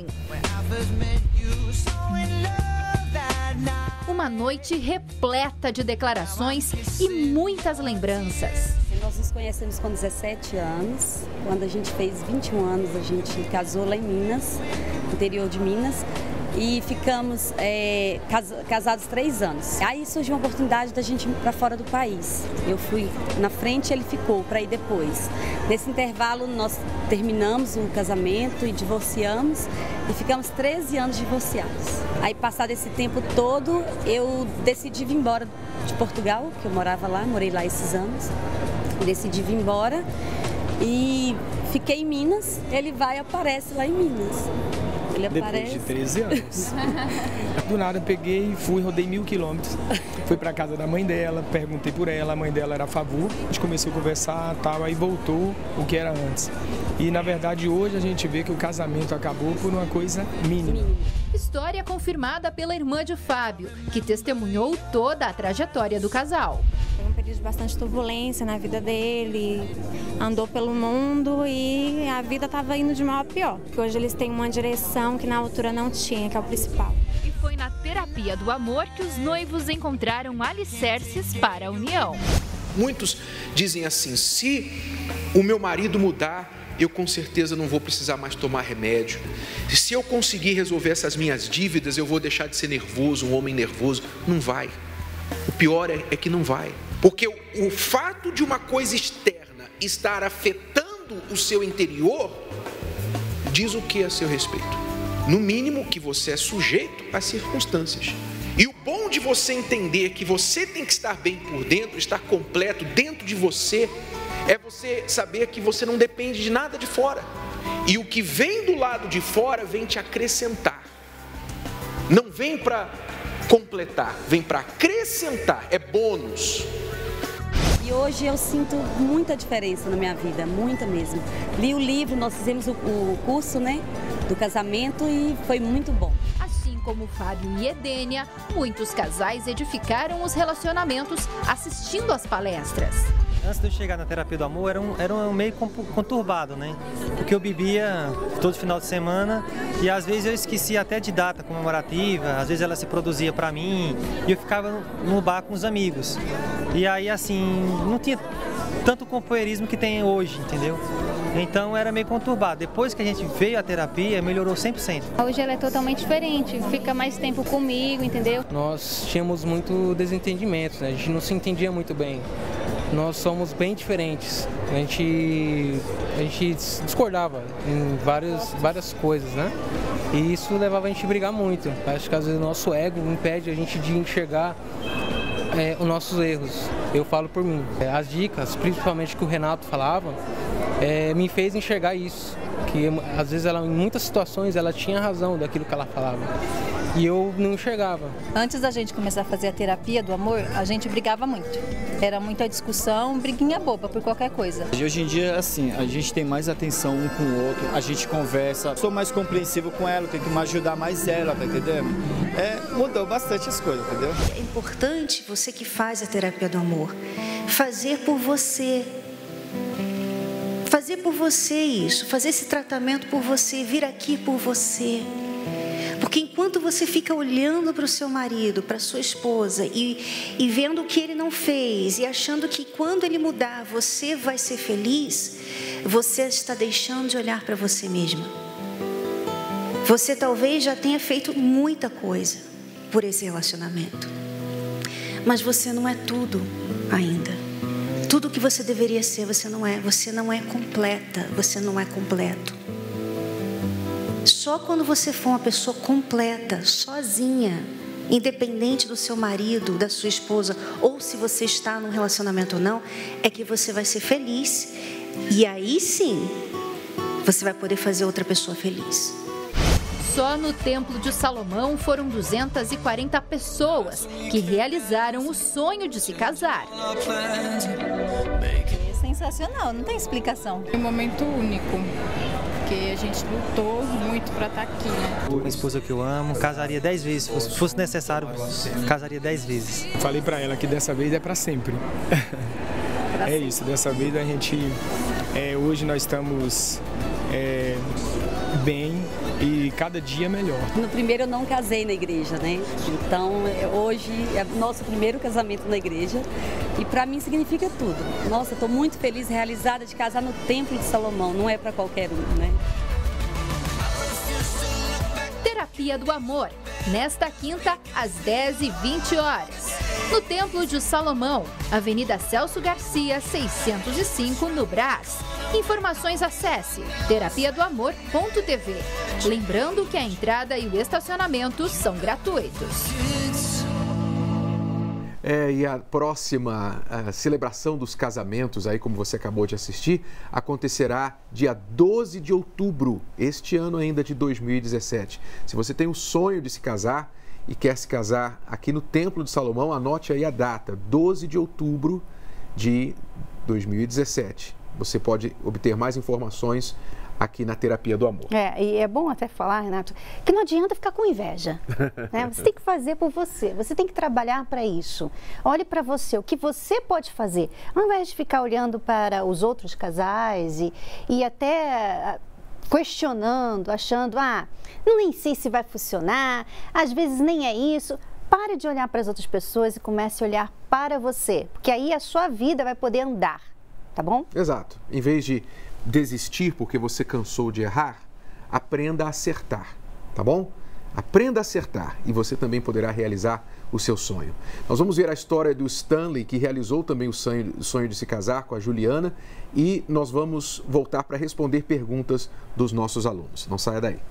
Uma noite repleta de declarações e muitas lembranças. Nós nos conhecemos com 17 anos. Quando a gente fez 21 anos, a gente casou lá em Minas, interior de Minas. E ficamos casados 3 anos. Aí surgiu uma oportunidade da gente ir para fora do país. Eu fui na frente e ele ficou para ir depois. Nesse intervalo nós terminamos o casamento e divorciamos e ficamos 13 anos divorciados. Aí passado esse tempo todo eu decidi vir embora de Portugal, que eu morava lá, morei lá esses anos. Decidi vir embora e fiquei em Minas. Ele vai e aparece lá em Minas. Depois de 13 anos. Do nada eu peguei e fui, rodei 1000 quilômetros. Fui para casa da mãe dela, perguntei por ela, a mãe dela era a favor. A gente começou a conversar, tal, aí voltou o que era antes. E na verdade hoje a gente vê que o casamento acabou por uma coisa mínima. História confirmada pela irmã de Fábio, que testemunhou toda a trajetória do casal. Foi um período de bastante turbulência na vida dele, andou pelo mundo e a vida estava indo de mal a pior. Porque hoje eles têm uma direção que na altura não tinha, que é o principal. E foi na Terapia do Amor que os noivos encontraram alicerces para a união. Muitos dizem assim, se o meu marido mudar, eu com certeza não vou precisar mais tomar remédio. Se eu conseguir resolver essas minhas dívidas, eu vou deixar de ser nervoso, um homem nervoso. Não vai. O pior é que não vai. Porque o fato de uma coisa externa estar afetando o seu interior, diz o que a seu respeito? No mínimo que você é sujeito às circunstâncias. E o bom de você entender que você tem que estar bem por dentro, estar completo dentro de você, é você saber que você não depende de nada de fora. E o que vem do lado de fora vem te acrescentar. Não vem para completar, vem para acrescentar, é bônus. E hoje eu sinto muita diferença na minha vida, muita mesmo. Li o livro, nós fizemos o curso, né, do casamento e foi muito bom. Assim como Fábio e Edênia, muitos casais edificaram os relacionamentos assistindo às palestras. Antes de eu chegar na terapia do amor, era um meio conturbado, né? Porque eu bebia todo final de semana e às vezes eu esquecia até de data comemorativa, às vezes ela se produzia para mim e eu ficava no bar com os amigos. E aí, assim, não tinha tanto companheirismo que tem hoje, entendeu? Então era meio conturbado. Depois que a gente veio à terapia, melhorou 100%. Hoje ela é totalmente diferente, fica mais tempo comigo, entendeu? Nós tínhamos muito desentendimento, né? A gente não se entendia muito bem. Nós somos bem diferentes. A gente discordava em várias coisas, né? E isso levava a gente a brigar muito. Acho que às vezes o nosso ego impede a gente de enxergar os nossos erros. Eu falo por mim. As dicas, principalmente que o Renato falava, me fez enxergar isso. Que às vezes em muitas situações ela tinha razão daquilo que ela falava. E eu não enxergava. Antes da gente começar a fazer a terapia do amor, a gente brigava muito. Era muita discussão, briguinha boba por qualquer coisa. E hoje em dia, assim, a gente tem mais atenção um com o outro, a gente conversa. Sou mais compreensivo com ela, tento me ajudar mais ela, tá entendendo? Mudou bastante as coisas, entendeu? É importante você que faz a terapia do amor, fazer por você. Fazer por você isso, fazer esse tratamento por você, vir aqui por você. Porque enquanto você fica olhando para o seu marido, para a sua esposa e vendo o que ele não fez e achando que quando ele mudar você vai ser feliz, você está deixando de olhar para você mesma. Você talvez já tenha feito muita coisa por esse relacionamento, mas você não é tudo ainda. Tudo que você deveria ser, você não é. Você não é completa, você não é completo. Só quando você for uma pessoa completa, sozinha, independente do seu marido, da sua esposa, ou se você está num relacionamento ou não, é que você vai ser feliz. E aí sim, você vai poder fazer outra pessoa feliz. Só no Templo de Salomão foram 240 pessoas que realizaram o sonho de se casar. É sensacional, não tem explicação. É um momento único, porque a gente lutou muito para estar aqui, né? Com a esposa que eu amo, casaria 10 vezes, se fosse necessário, casaria 10 vezes. Falei para ela que dessa vez é para sempre. É isso, dessa vez a gente... hoje nós estamos bem e cada dia melhor. No primeiro eu não casei na igreja, né? Então hoje é o nosso primeiro casamento na igreja e para mim significa tudo. Nossa, estou muito feliz, realizada de casar no Templo de Salomão, não é para qualquer um, né? Terapia do Amor, nesta quinta, às 10h20. No Templo de Salomão, Avenida Celso Garcia, 605, no Brás. Informações acesse terapiadoamor.tv. Lembrando que a entrada e o estacionamento são gratuitos. E a próxima celebração dos casamentos, aí como você acabou de assistir, acontecerá dia 12 de outubro, este ano ainda de 2017. Se você tem o sonho de se casar e quer se casar aqui no Templo de Salomão, anote aí a data, 12 de outubro de 2017. Você pode obter mais informações aqui na Terapia do Amor. E é bom até falar, Renato, que não adianta ficar com inveja. Né? Você tem que fazer por você, você tem que trabalhar para isso. Olhe para você, o que você pode fazer. Ao invés de ficar olhando para os outros casais e até questionando, achando, nem sei se vai funcionar, às vezes nem é isso. Pare de olhar para as outras pessoas e comece a olhar para você, porque aí a sua vida vai poder andar, tá bom? Exato. Em vez de desistir porque você cansou de errar, aprenda a acertar, tá bom? Aprenda a acertar e você também poderá realizar o seu sonho. Nós vamos ver a história do Stanley, que realizou também o sonho de se casar com a Juliana, e nós vamos voltar para responder perguntas dos nossos alunos. Não saia daí.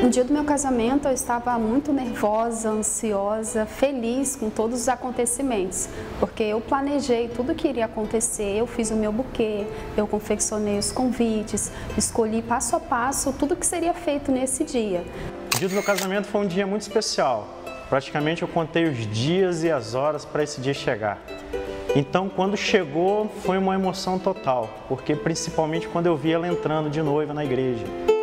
No dia do meu casamento eu estava muito nervosa, ansiosa, feliz com todos os acontecimentos, porque eu planejei tudo que iria acontecer, eu fiz o meu buquê, eu confeccionei os convites, escolhi passo a passo tudo que seria feito nesse dia. O dia do meu casamento foi um dia muito especial. Praticamente eu contei os dias e as horas para esse dia chegar. Então, quando chegou, foi uma emoção total, porque principalmente quando eu vi ela entrando de noiva na igreja.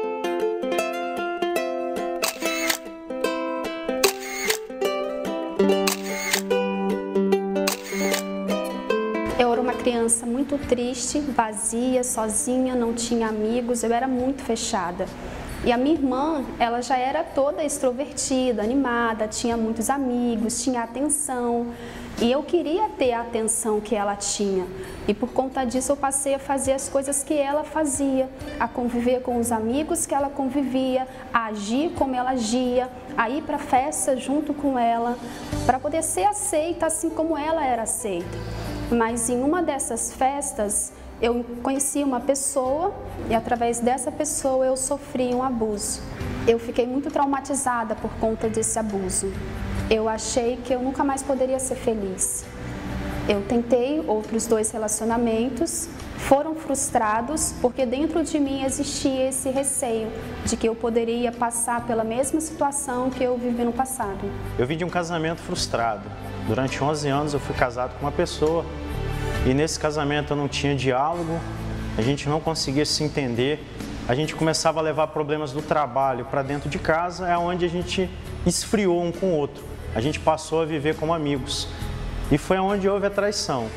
Eu era uma criança muito triste, vazia, sozinha, não tinha amigos, eu era muito fechada. E a minha irmã, ela já era toda extrovertida, animada, tinha muitos amigos, tinha atenção. E eu queria ter a atenção que ela tinha. E por conta disso eu passei a fazer as coisas que ela fazia, a conviver com os amigos que ela convivia, a agir como ela agia, a ir para festa junto com ela, para poder ser aceita assim como ela era aceita. Mas em uma dessas festas, eu conheci uma pessoa e através dessa pessoa eu sofri um abuso. Eu fiquei muito traumatizada por conta desse abuso. Eu achei que eu nunca mais poderia ser feliz. Eu tentei outros 2 relacionamentos, foram frustrados porque dentro de mim existia esse receio de que eu poderia passar pela mesma situação que eu vivi no passado. Eu vim de um casamento frustrado. Durante 11 anos eu fui casado com uma pessoa e nesse casamento eu não tinha diálogo, a gente não conseguia se entender, a gente começava a levar problemas do trabalho para dentro de casa, é onde a gente esfriou um com o outro. A gente passou a viver como amigos e foi onde houve a traição.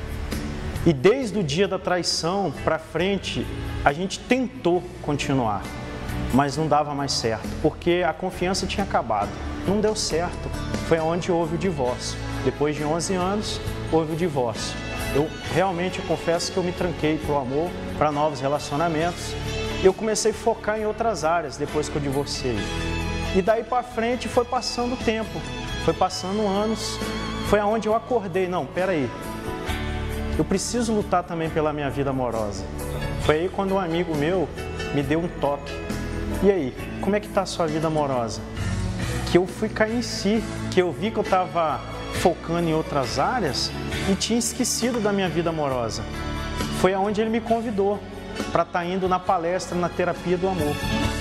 E desde o dia da traição para frente, a gente tentou continuar, mas não dava mais certo, porque a confiança tinha acabado. Não deu certo, foi onde houve o divórcio. Depois de 11 anos, houve o divórcio. Eu realmente confesso que eu me tranquei para o amor, para novos relacionamentos. Eu comecei a focar em outras áreas depois que eu divorciei. E daí para frente foi passando o tempo, foi passando anos, foi aonde eu acordei. Não, peraí, eu preciso lutar também pela minha vida amorosa. Foi aí quando um amigo meu me deu um toque. E aí, como é que está a sua vida amorosa? Que eu fui cair em si, que eu vi que eu estava focando em outras áreas e tinha esquecido da minha vida amorosa. Foi aonde ele me convidou para estar indo na palestra na Terapia do Amor.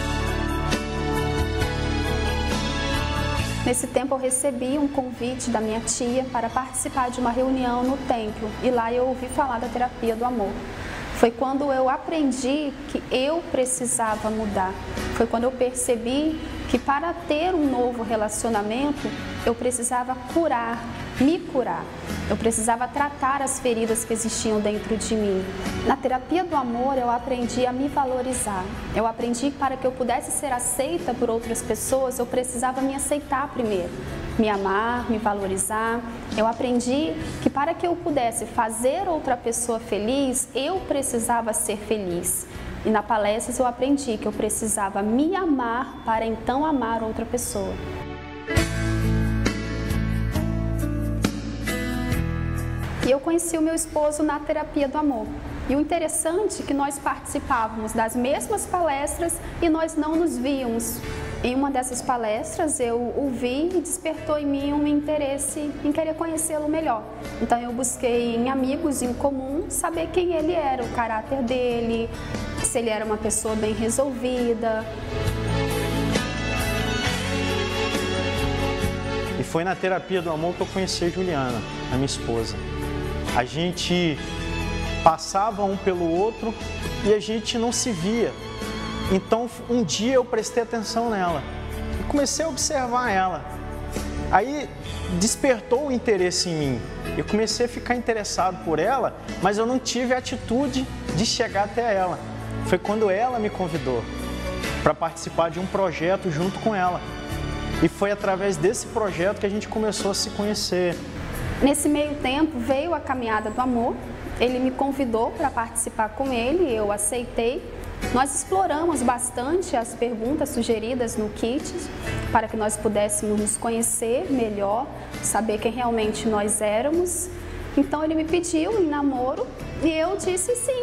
Nesse tempo eu recebi um convite da minha tia para participar de uma reunião no templo e lá eu ouvi falar da Terapia do Amor. Foi quando eu aprendi que eu precisava mudar. Foi quando eu percebi que para ter um novo relacionamento, eu precisava curar, me curar. Eu precisava tratar as feridas que existiam dentro de mim. Na Terapia do Amor, eu aprendi a me valorizar. Eu aprendi que para que eu pudesse ser aceita por outras pessoas, eu precisava me aceitar primeiro. Me amar, me valorizar. Eu aprendi que para que eu pudesse fazer outra pessoa feliz, eu precisava ser feliz. E na palestra eu aprendi que eu precisava me amar para então amar outra pessoa. E eu conheci o meu esposo na Terapia do Amor. E o interessante é que nós participávamos das mesmas palestras e nós não nos víamos. Em uma dessas palestras eu o vi e despertou em mim um interesse em querer conhecê-lo melhor. Então eu busquei em amigos em comum saber quem ele era, o caráter dele, se ele era uma pessoa bem resolvida. E foi na Terapia do Amor que eu conheci a Juliana, a minha esposa. A gente passava um pelo outro e a gente não se via. Então, um dia eu prestei atenção nela e comecei a observar ela. Aí, despertou o interesse em mim. Eu comecei a ficar interessado por ela, mas eu não tive a atitude de chegar até ela. Foi quando ela me convidou para participar de um projeto junto com ela. E foi através desse projeto que a gente começou a se conhecer. Nesse meio tempo, veio a Caminhada do Amor. Ele me convidou para participar com ele, eu aceitei. Nós exploramos bastante as perguntas sugeridas no kit para que nós pudéssemos nos conhecer melhor, saber quem realmente nós éramos. Então ele me pediu em namoro e eu disse sim.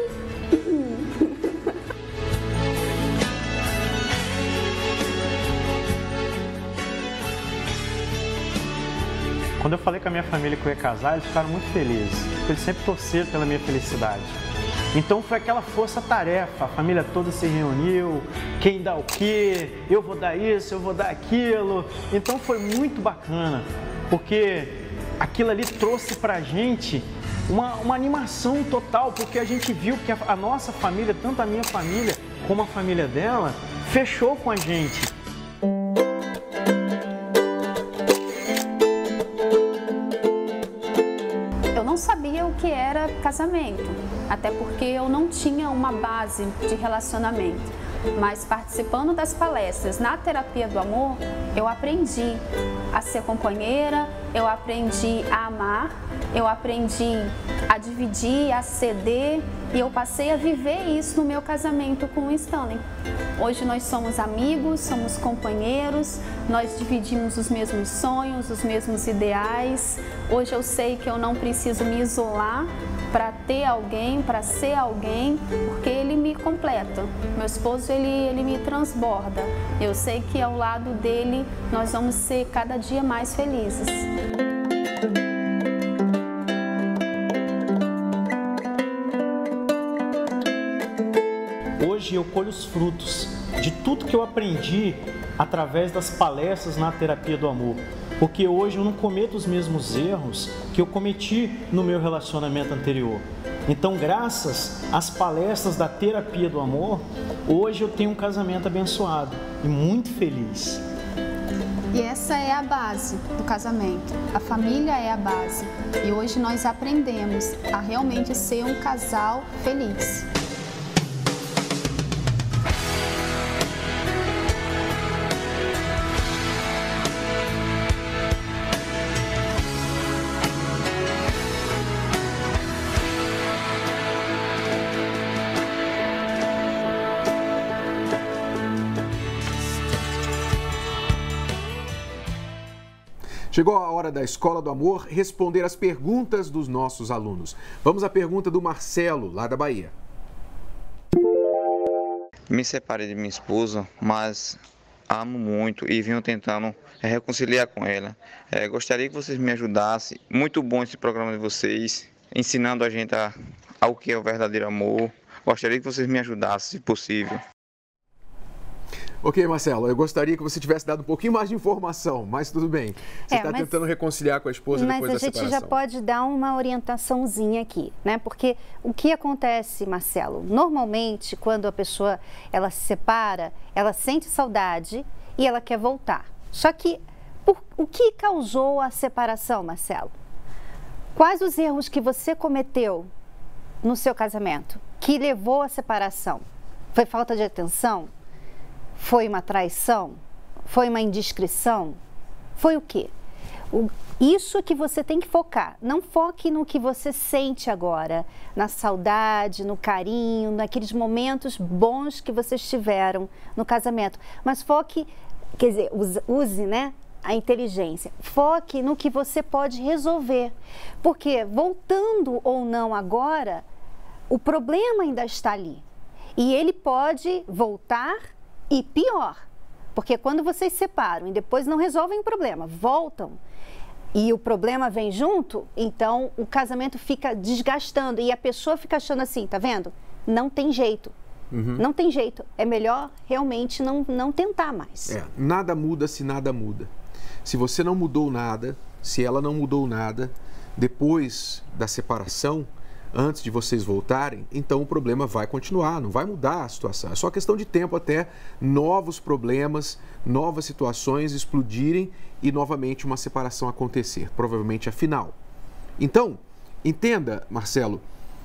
Quando eu falei com a minha família que eu ia casar, eles ficaram muito felizes, porque eles sempre torceram pela minha felicidade. Então foi aquela força-tarefa, a família toda se reuniu, quem dá o quê, eu vou dar isso, eu vou dar aquilo. Então foi muito bacana, porque aquilo ali trouxe pra gente uma animação total, porque a gente viu que a nossa família, tanto a minha família como a família dela, fechou com a gente. Eu não sabia o que era casamento, até porque eu não tinha uma base de relacionamento. Mas participando das palestras na terapia do amor, eu aprendi a ser companheira, eu aprendi a amar, eu aprendi a dividir, a ceder, e eu passei a viver isso no meu casamento com o Stanley. Hoje nós somos amigos, somos companheiros, nós dividimos os mesmos sonhos, os mesmos ideais. Hoje eu sei que eu não preciso me isolar para ter alguém, para ser alguém, porque ele me completa. Meu esposo, ele me transborda. Eu sei que ao lado dele nós vamos ser cada dia mais felizes. Hoje eu colho os frutos de tudo que eu aprendi através das palestras na terapia do amor. Porque hoje eu não cometo os mesmos erros que eu cometi no meu relacionamento anterior. Então, graças às palestras da terapia do amor, hoje eu tenho um casamento abençoado e muito feliz. E essa é a base do casamento. A família é a base. E hoje nós aprendemos a realmente ser um casal feliz. Chegou a hora da Escola do Amor responder as perguntas dos nossos alunos. Vamos à pergunta do Marcelo, lá da Bahia. Me separei de minha esposa, mas amo muito e venho tentando reconciliar com ela. Gostaria que vocês me ajudassem. Muito bom esse programa de vocês, ensinando a gente ao que é o verdadeiro amor. Gostaria que vocês me ajudassem, se possível. Ok, Marcelo, eu gostaria que você tivesse dado um pouquinho mais de informação, mas tudo bem. Você está tentando reconciliar com a esposa depois da separação. Mas a gente já pode dar uma orientaçãozinha aqui, né? Porque o que acontece, Marcelo, normalmente quando a pessoa ela se separa, ela sente saudade e ela quer voltar. Só que o que causou a separação, Marcelo? Quais os erros que você cometeu no seu casamento que levou à separação? Foi falta de atenção? Foi uma traição? Foi uma indiscrição? Foi o quê? Isso que você tem que focar. Não foque no que você sente agora, na saudade, no carinho, naqueles momentos bons que vocês tiveram no casamento. Mas foque, quer dizer, use, né, a inteligência. Foque no que você pode resolver. Porque voltando ou não agora, o problema ainda está ali. E ele pode voltar e pior, porque quando vocês se separam e depois não resolvem o problema, voltam e o problema vem junto, então o casamento fica desgastando e a pessoa fica achando assim, tá vendo? Não tem jeito, não tem jeito, é melhor realmente não tentar mais. Nada muda se nada muda. Se você não mudou nada, se ela não mudou nada, depois da separação, antes de vocês voltarem, então o problema vai continuar, não vai mudar a situação. É só questão de tempo até novos problemas, novas situações explodirem e novamente uma separação acontecer, provavelmente a final. Então, entenda, Marcelo,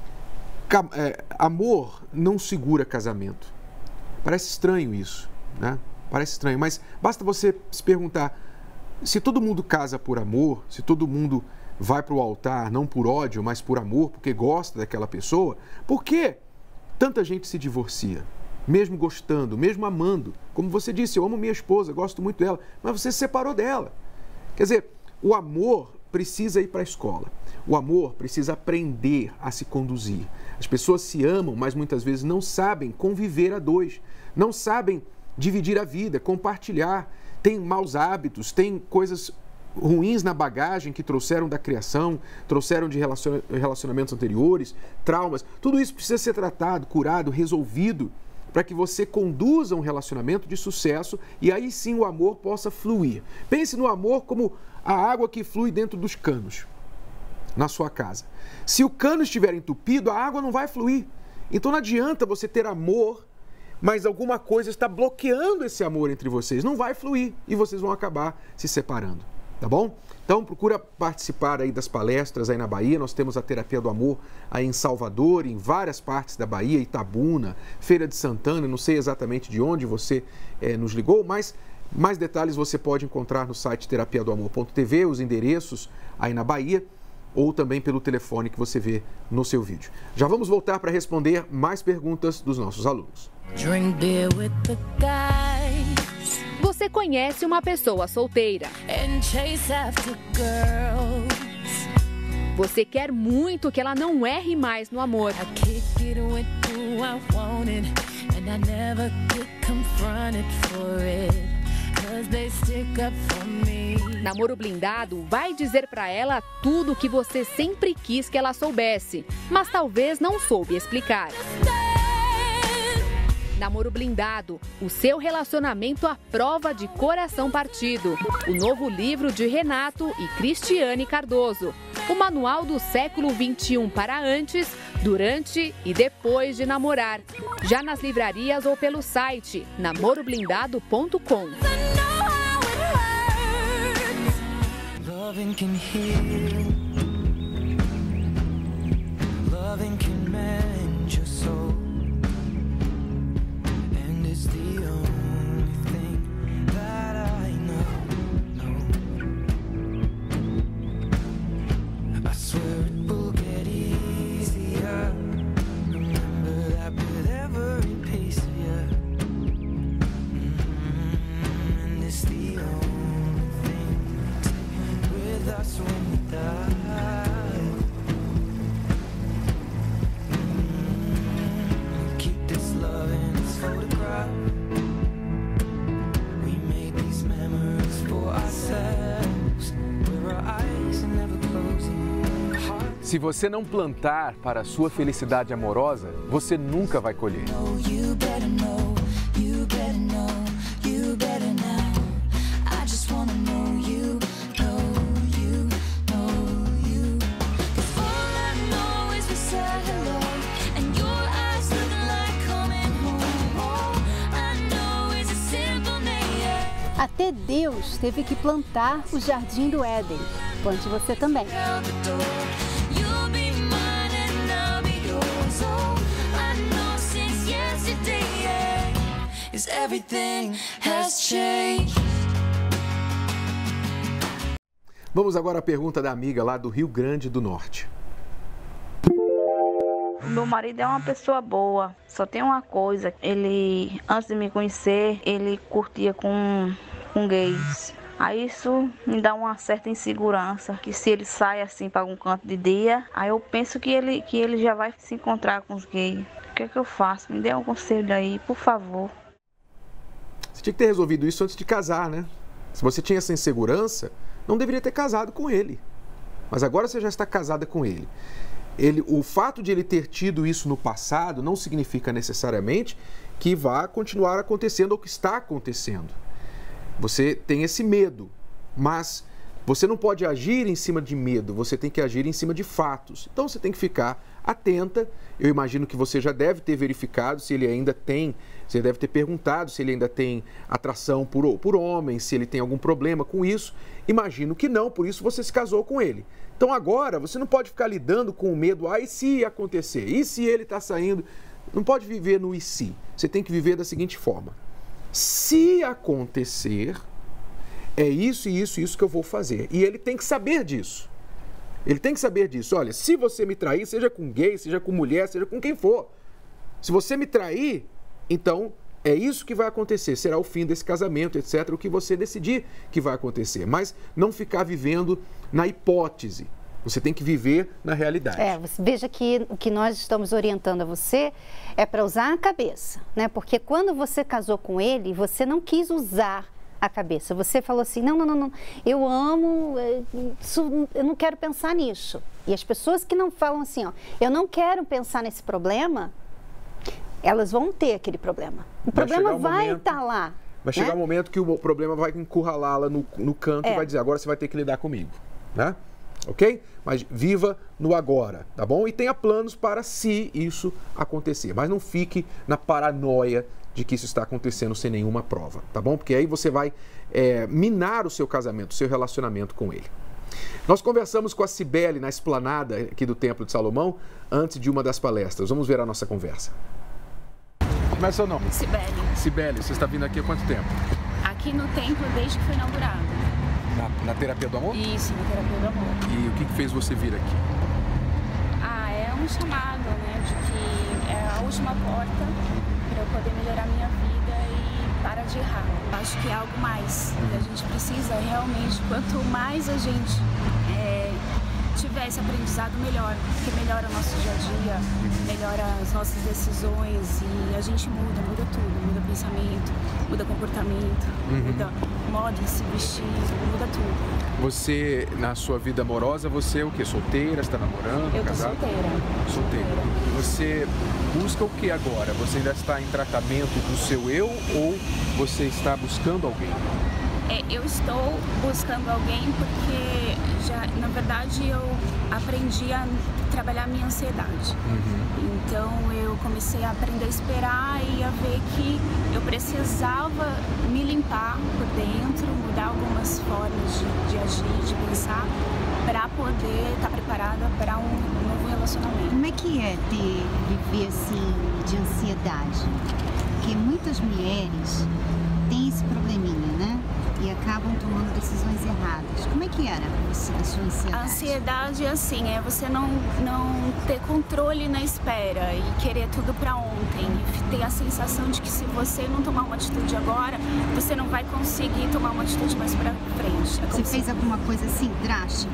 amor não segura casamento. Parece estranho isso, né? Parece estranho, mas basta você se perguntar, se todo mundo casa por amor, se todo mundo vai para o altar não por ódio, mas por amor, porque gosta daquela pessoa, por que tanta gente se divorcia? Mesmo gostando, mesmo amando. Como você disse, eu amo minha esposa, gosto muito dela, mas você se separou dela. Quer dizer, o amor precisa ir para a escola. O amor precisa aprender a se conduzir. As pessoas se amam, mas muitas vezes não sabem conviver a dois, não sabem dividir a vida, compartilhar, tem maus hábitos, tem coisas ruins na bagagem que trouxeram da criação, trouxeram de relacionamentos anteriores, traumas. Tudo isso precisa ser tratado, curado, resolvido, para que você conduza um relacionamento de sucesso e aí sim o amor possa fluir. Pense no amor como a água que flui dentro dos canos na sua casa. Se o cano estiver entupido, a água não vai fluir. Então não adianta você ter amor, mas alguma coisa está bloqueando esse amor entre vocês. Não vai fluir e vocês vão acabar se separando, tá bom? Então procura participar aí das palestras aí na Bahia. Nós temos a Terapia do Amor aí em Salvador, em várias partes da Bahia, Itabuna, Feira de Santana, não sei exatamente de onde você nos ligou, mas mais detalhes você pode encontrar no site terapiadoamor.tv, os endereços aí na Bahia, ou também pelo telefone que você vê no seu vídeo. Já vamos voltar para responder mais perguntas dos nossos alunos. Você conhece uma pessoa solteira. Você quer muito que ela não erre mais no amor. Namoro Blindado vai dizer pra ela tudo o que você sempre quis que ela soubesse, mas talvez não soube explicar. Namoro Blindado, o seu relacionamento à prova de coração partido. O novo livro de Renato e Cristiane Cardoso. O manual do século XXI para antes, durante e depois de namorar. Já nas livrarias ou pelo site namoroblindado.com. Loving can heal. Loving can mend your soul. And it's the only thing that I know. I swear it will get easier. Remember that with every piece of you. And it's the only thing with us when we die. Keep this love in its photograph. We made these memories for ourselves. Where our eyes are never closing. Se você não plantar para a sua felicidade amorosa, você nunca vai colher. You better know, you better know, you better now. I just wanna know you. Até Deus teve que plantar o Jardim do Éden. Plante você também. Vamos agora à pergunta da amiga lá do Rio Grande do Norte. Meu marido é uma pessoa boa, só tem uma coisa, ele, antes de me conhecer, ele curtia com gays. Aí isso me dá uma certa insegurança, que se ele sai assim para algum canto de dia, aí eu penso que ele já vai se encontrar com os gays. O que é que eu faço? Me dê um conselho aí, por favor. Você tinha que ter resolvido isso antes de casar, né? Se você tinha essa insegurança, não deveria ter casado com ele. Mas agora você já está casada com ele. O fato de ele ter tido isso no passado não significa necessariamente que vá continuar acontecendo ou que está acontecendo. Você tem esse medo, mas você não pode agir em cima de medo, você tem que agir em cima de fatos. Então você tem que ficar atenta. Eu imagino que você já deve ter verificado se ele ainda tem, você deve ter perguntado se ele ainda tem atração por homens, se ele tem algum problema com isso. Imagino que não, por isso você se casou com ele. Então agora você não pode ficar lidando com o medo, e se acontecer? E se ele está saindo? Não pode viver no e se. Você tem que viver da seguinte forma. Se acontecer, é isso e isso e isso que eu vou fazer. E ele tem que saber disso. Ele tem que saber disso. Olha, se você me trair, seja com gay, seja com mulher, seja com quem for. Se você me trair, então é isso que vai acontecer. Será o fim desse casamento, etc. O que você decidir que vai acontecer. Mas não ficar vivendo na hipótese. Você tem que viver na realidade. Você veja que o que nós estamos orientando a você é para usar a cabeça, né? Porque quando você casou com ele, você não quis usar a cabeça. Você falou assim, não, eu amo, eu não quero pensar nisso. E as pessoas que não falam assim, ó, eu não quero pensar nesse problema, elas vão ter aquele problema. O problema vai estar lá. Vai chegar um momento que o problema vai encurralá-la no canto e vai dizer, agora você vai ter que lidar comigo, né? Ok? Mas viva no agora, tá bom? E tenha planos para se isso acontecer. Mas não fique na paranoia de que isso está acontecendo sem nenhuma prova, tá bom? Porque aí você vai minar o seu casamento, o seu relacionamento com ele. Nós conversamos com a Cibele na esplanada aqui do Templo de Salomão antes de uma das palestras. Vamos ver a nossa conversa. Como é seu nome? Cibele. Cibele, você está vindo aqui há quanto tempo? Aqui no templo desde que foi inaugurado. Na Terapia do Amor? Isso, na Terapia do Amor. E o que fez você vir aqui? É um chamado, né, de que é a última porta para eu poder melhorar minha vida e parar de errar. Acho que é algo mais. E a gente precisa realmente, quanto mais a gente tiver esse aprendizado, melhor. Porque melhora o nosso dia a dia, melhora as nossas decisões e a gente muda tudo. Muda pensamento, muda comportamento, muda modo de se vestir, muda tudo. Você, na sua vida amorosa, você é o quê? Solteira? Está namorando? Eu tô casada? solteira. Você busca o que agora? Você ainda está em tratamento do seu eu ou você está buscando alguém? Eu estou buscando alguém porque, na verdade, eu aprendi a trabalhar a minha ansiedade. Então, eu comecei a aprender a esperar e a ver que eu precisava me limpar por dentro, mudar algumas formas de agir, de pensar, para poder estar preparada para um novo relacionamento. Como é que é viver assim de ansiedade? Porque muitas mulheres têm esse probleminha, né? E acabam tomando decisões erradas. Como é que era a sua ansiedade? A ansiedade é assim, é você não ter controle na espera e querer tudo para ontem. E ter a sensação de que se você não tomar uma atitude agora, você não vai conseguir tomar uma atitude mais para frente. Você fez alguma coisa assim drástica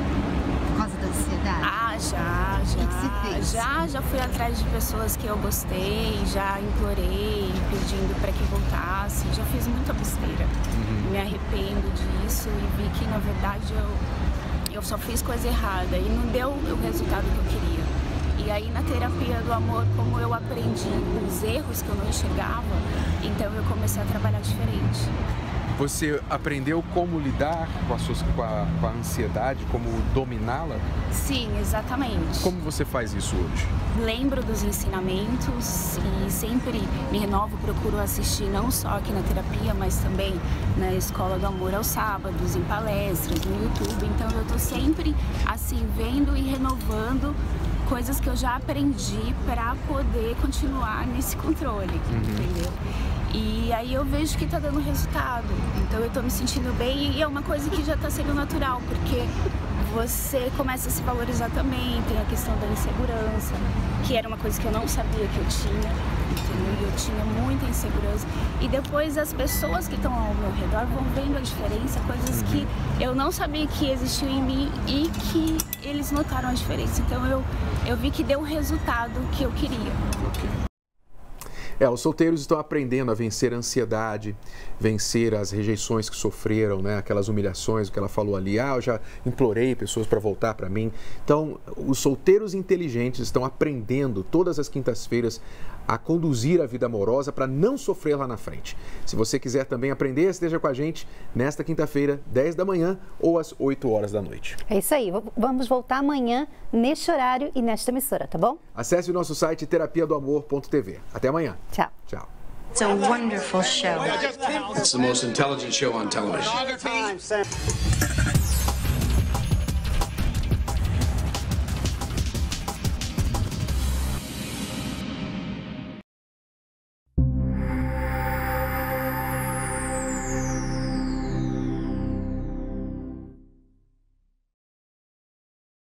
por causa da ansiedade? Já. O que você fez? Já fui atrás de pessoas que eu gostei, já implorei, pedindo para que voltasse. Já fiz muita besteira. Me arrependo disso e vi que, na verdade, eu só fiz coisa errada e não deu o resultado que eu queria. E aí, na terapia do amor, como eu aprendi os erros que eu não enxergava, então eu comecei a trabalhar diferente. Você aprendeu como lidar com a ansiedade, como dominá-la? Sim, exatamente. Como você faz isso hoje? Lembro dos ensinamentos e sempre me renovo, procuro assistir não só aqui na terapia, mas também na Escola do Amor aos sábados, em palestras, no YouTube. Então eu estou sempre assim vendo e renovando coisas que eu já aprendi para poder continuar nesse controle, entendeu? E aí eu vejo que está dando resultado, então eu estou me sentindo bem e é uma coisa que já está sendo natural, porque você começa a se valorizar também, tem a questão da insegurança, que era uma coisa que eu não sabia que eu tinha, entendeu? Eu tinha muita insegurança e depois as pessoas que estão ao meu redor vão vendo a diferença, coisas que eu não sabia que existiam em mim e que eles notaram a diferença, então eu vi que deu o resultado que eu queria. Os solteiros estão aprendendo a vencer a ansiedade, vencer as rejeições que sofreram, né? Aquelas humilhações, o que ela falou ali. Eu já implorei pessoas para voltar para mim. Então, os solteiros inteligentes estão aprendendo todas as quintas-feiras a conduzir a vida amorosa para não sofrer lá na frente. Se você quiser também aprender, esteja com a gente nesta quinta-feira, 10 da manhã ou às 8 horas da noite. É isso aí. Vamos voltar amanhã neste horário e nesta emissora, tá bom? Acesse o nosso site terapiadoamor.tv. Até amanhã. Tchau. Tchau. It's a wonderful show. It's the most intelligent show on television.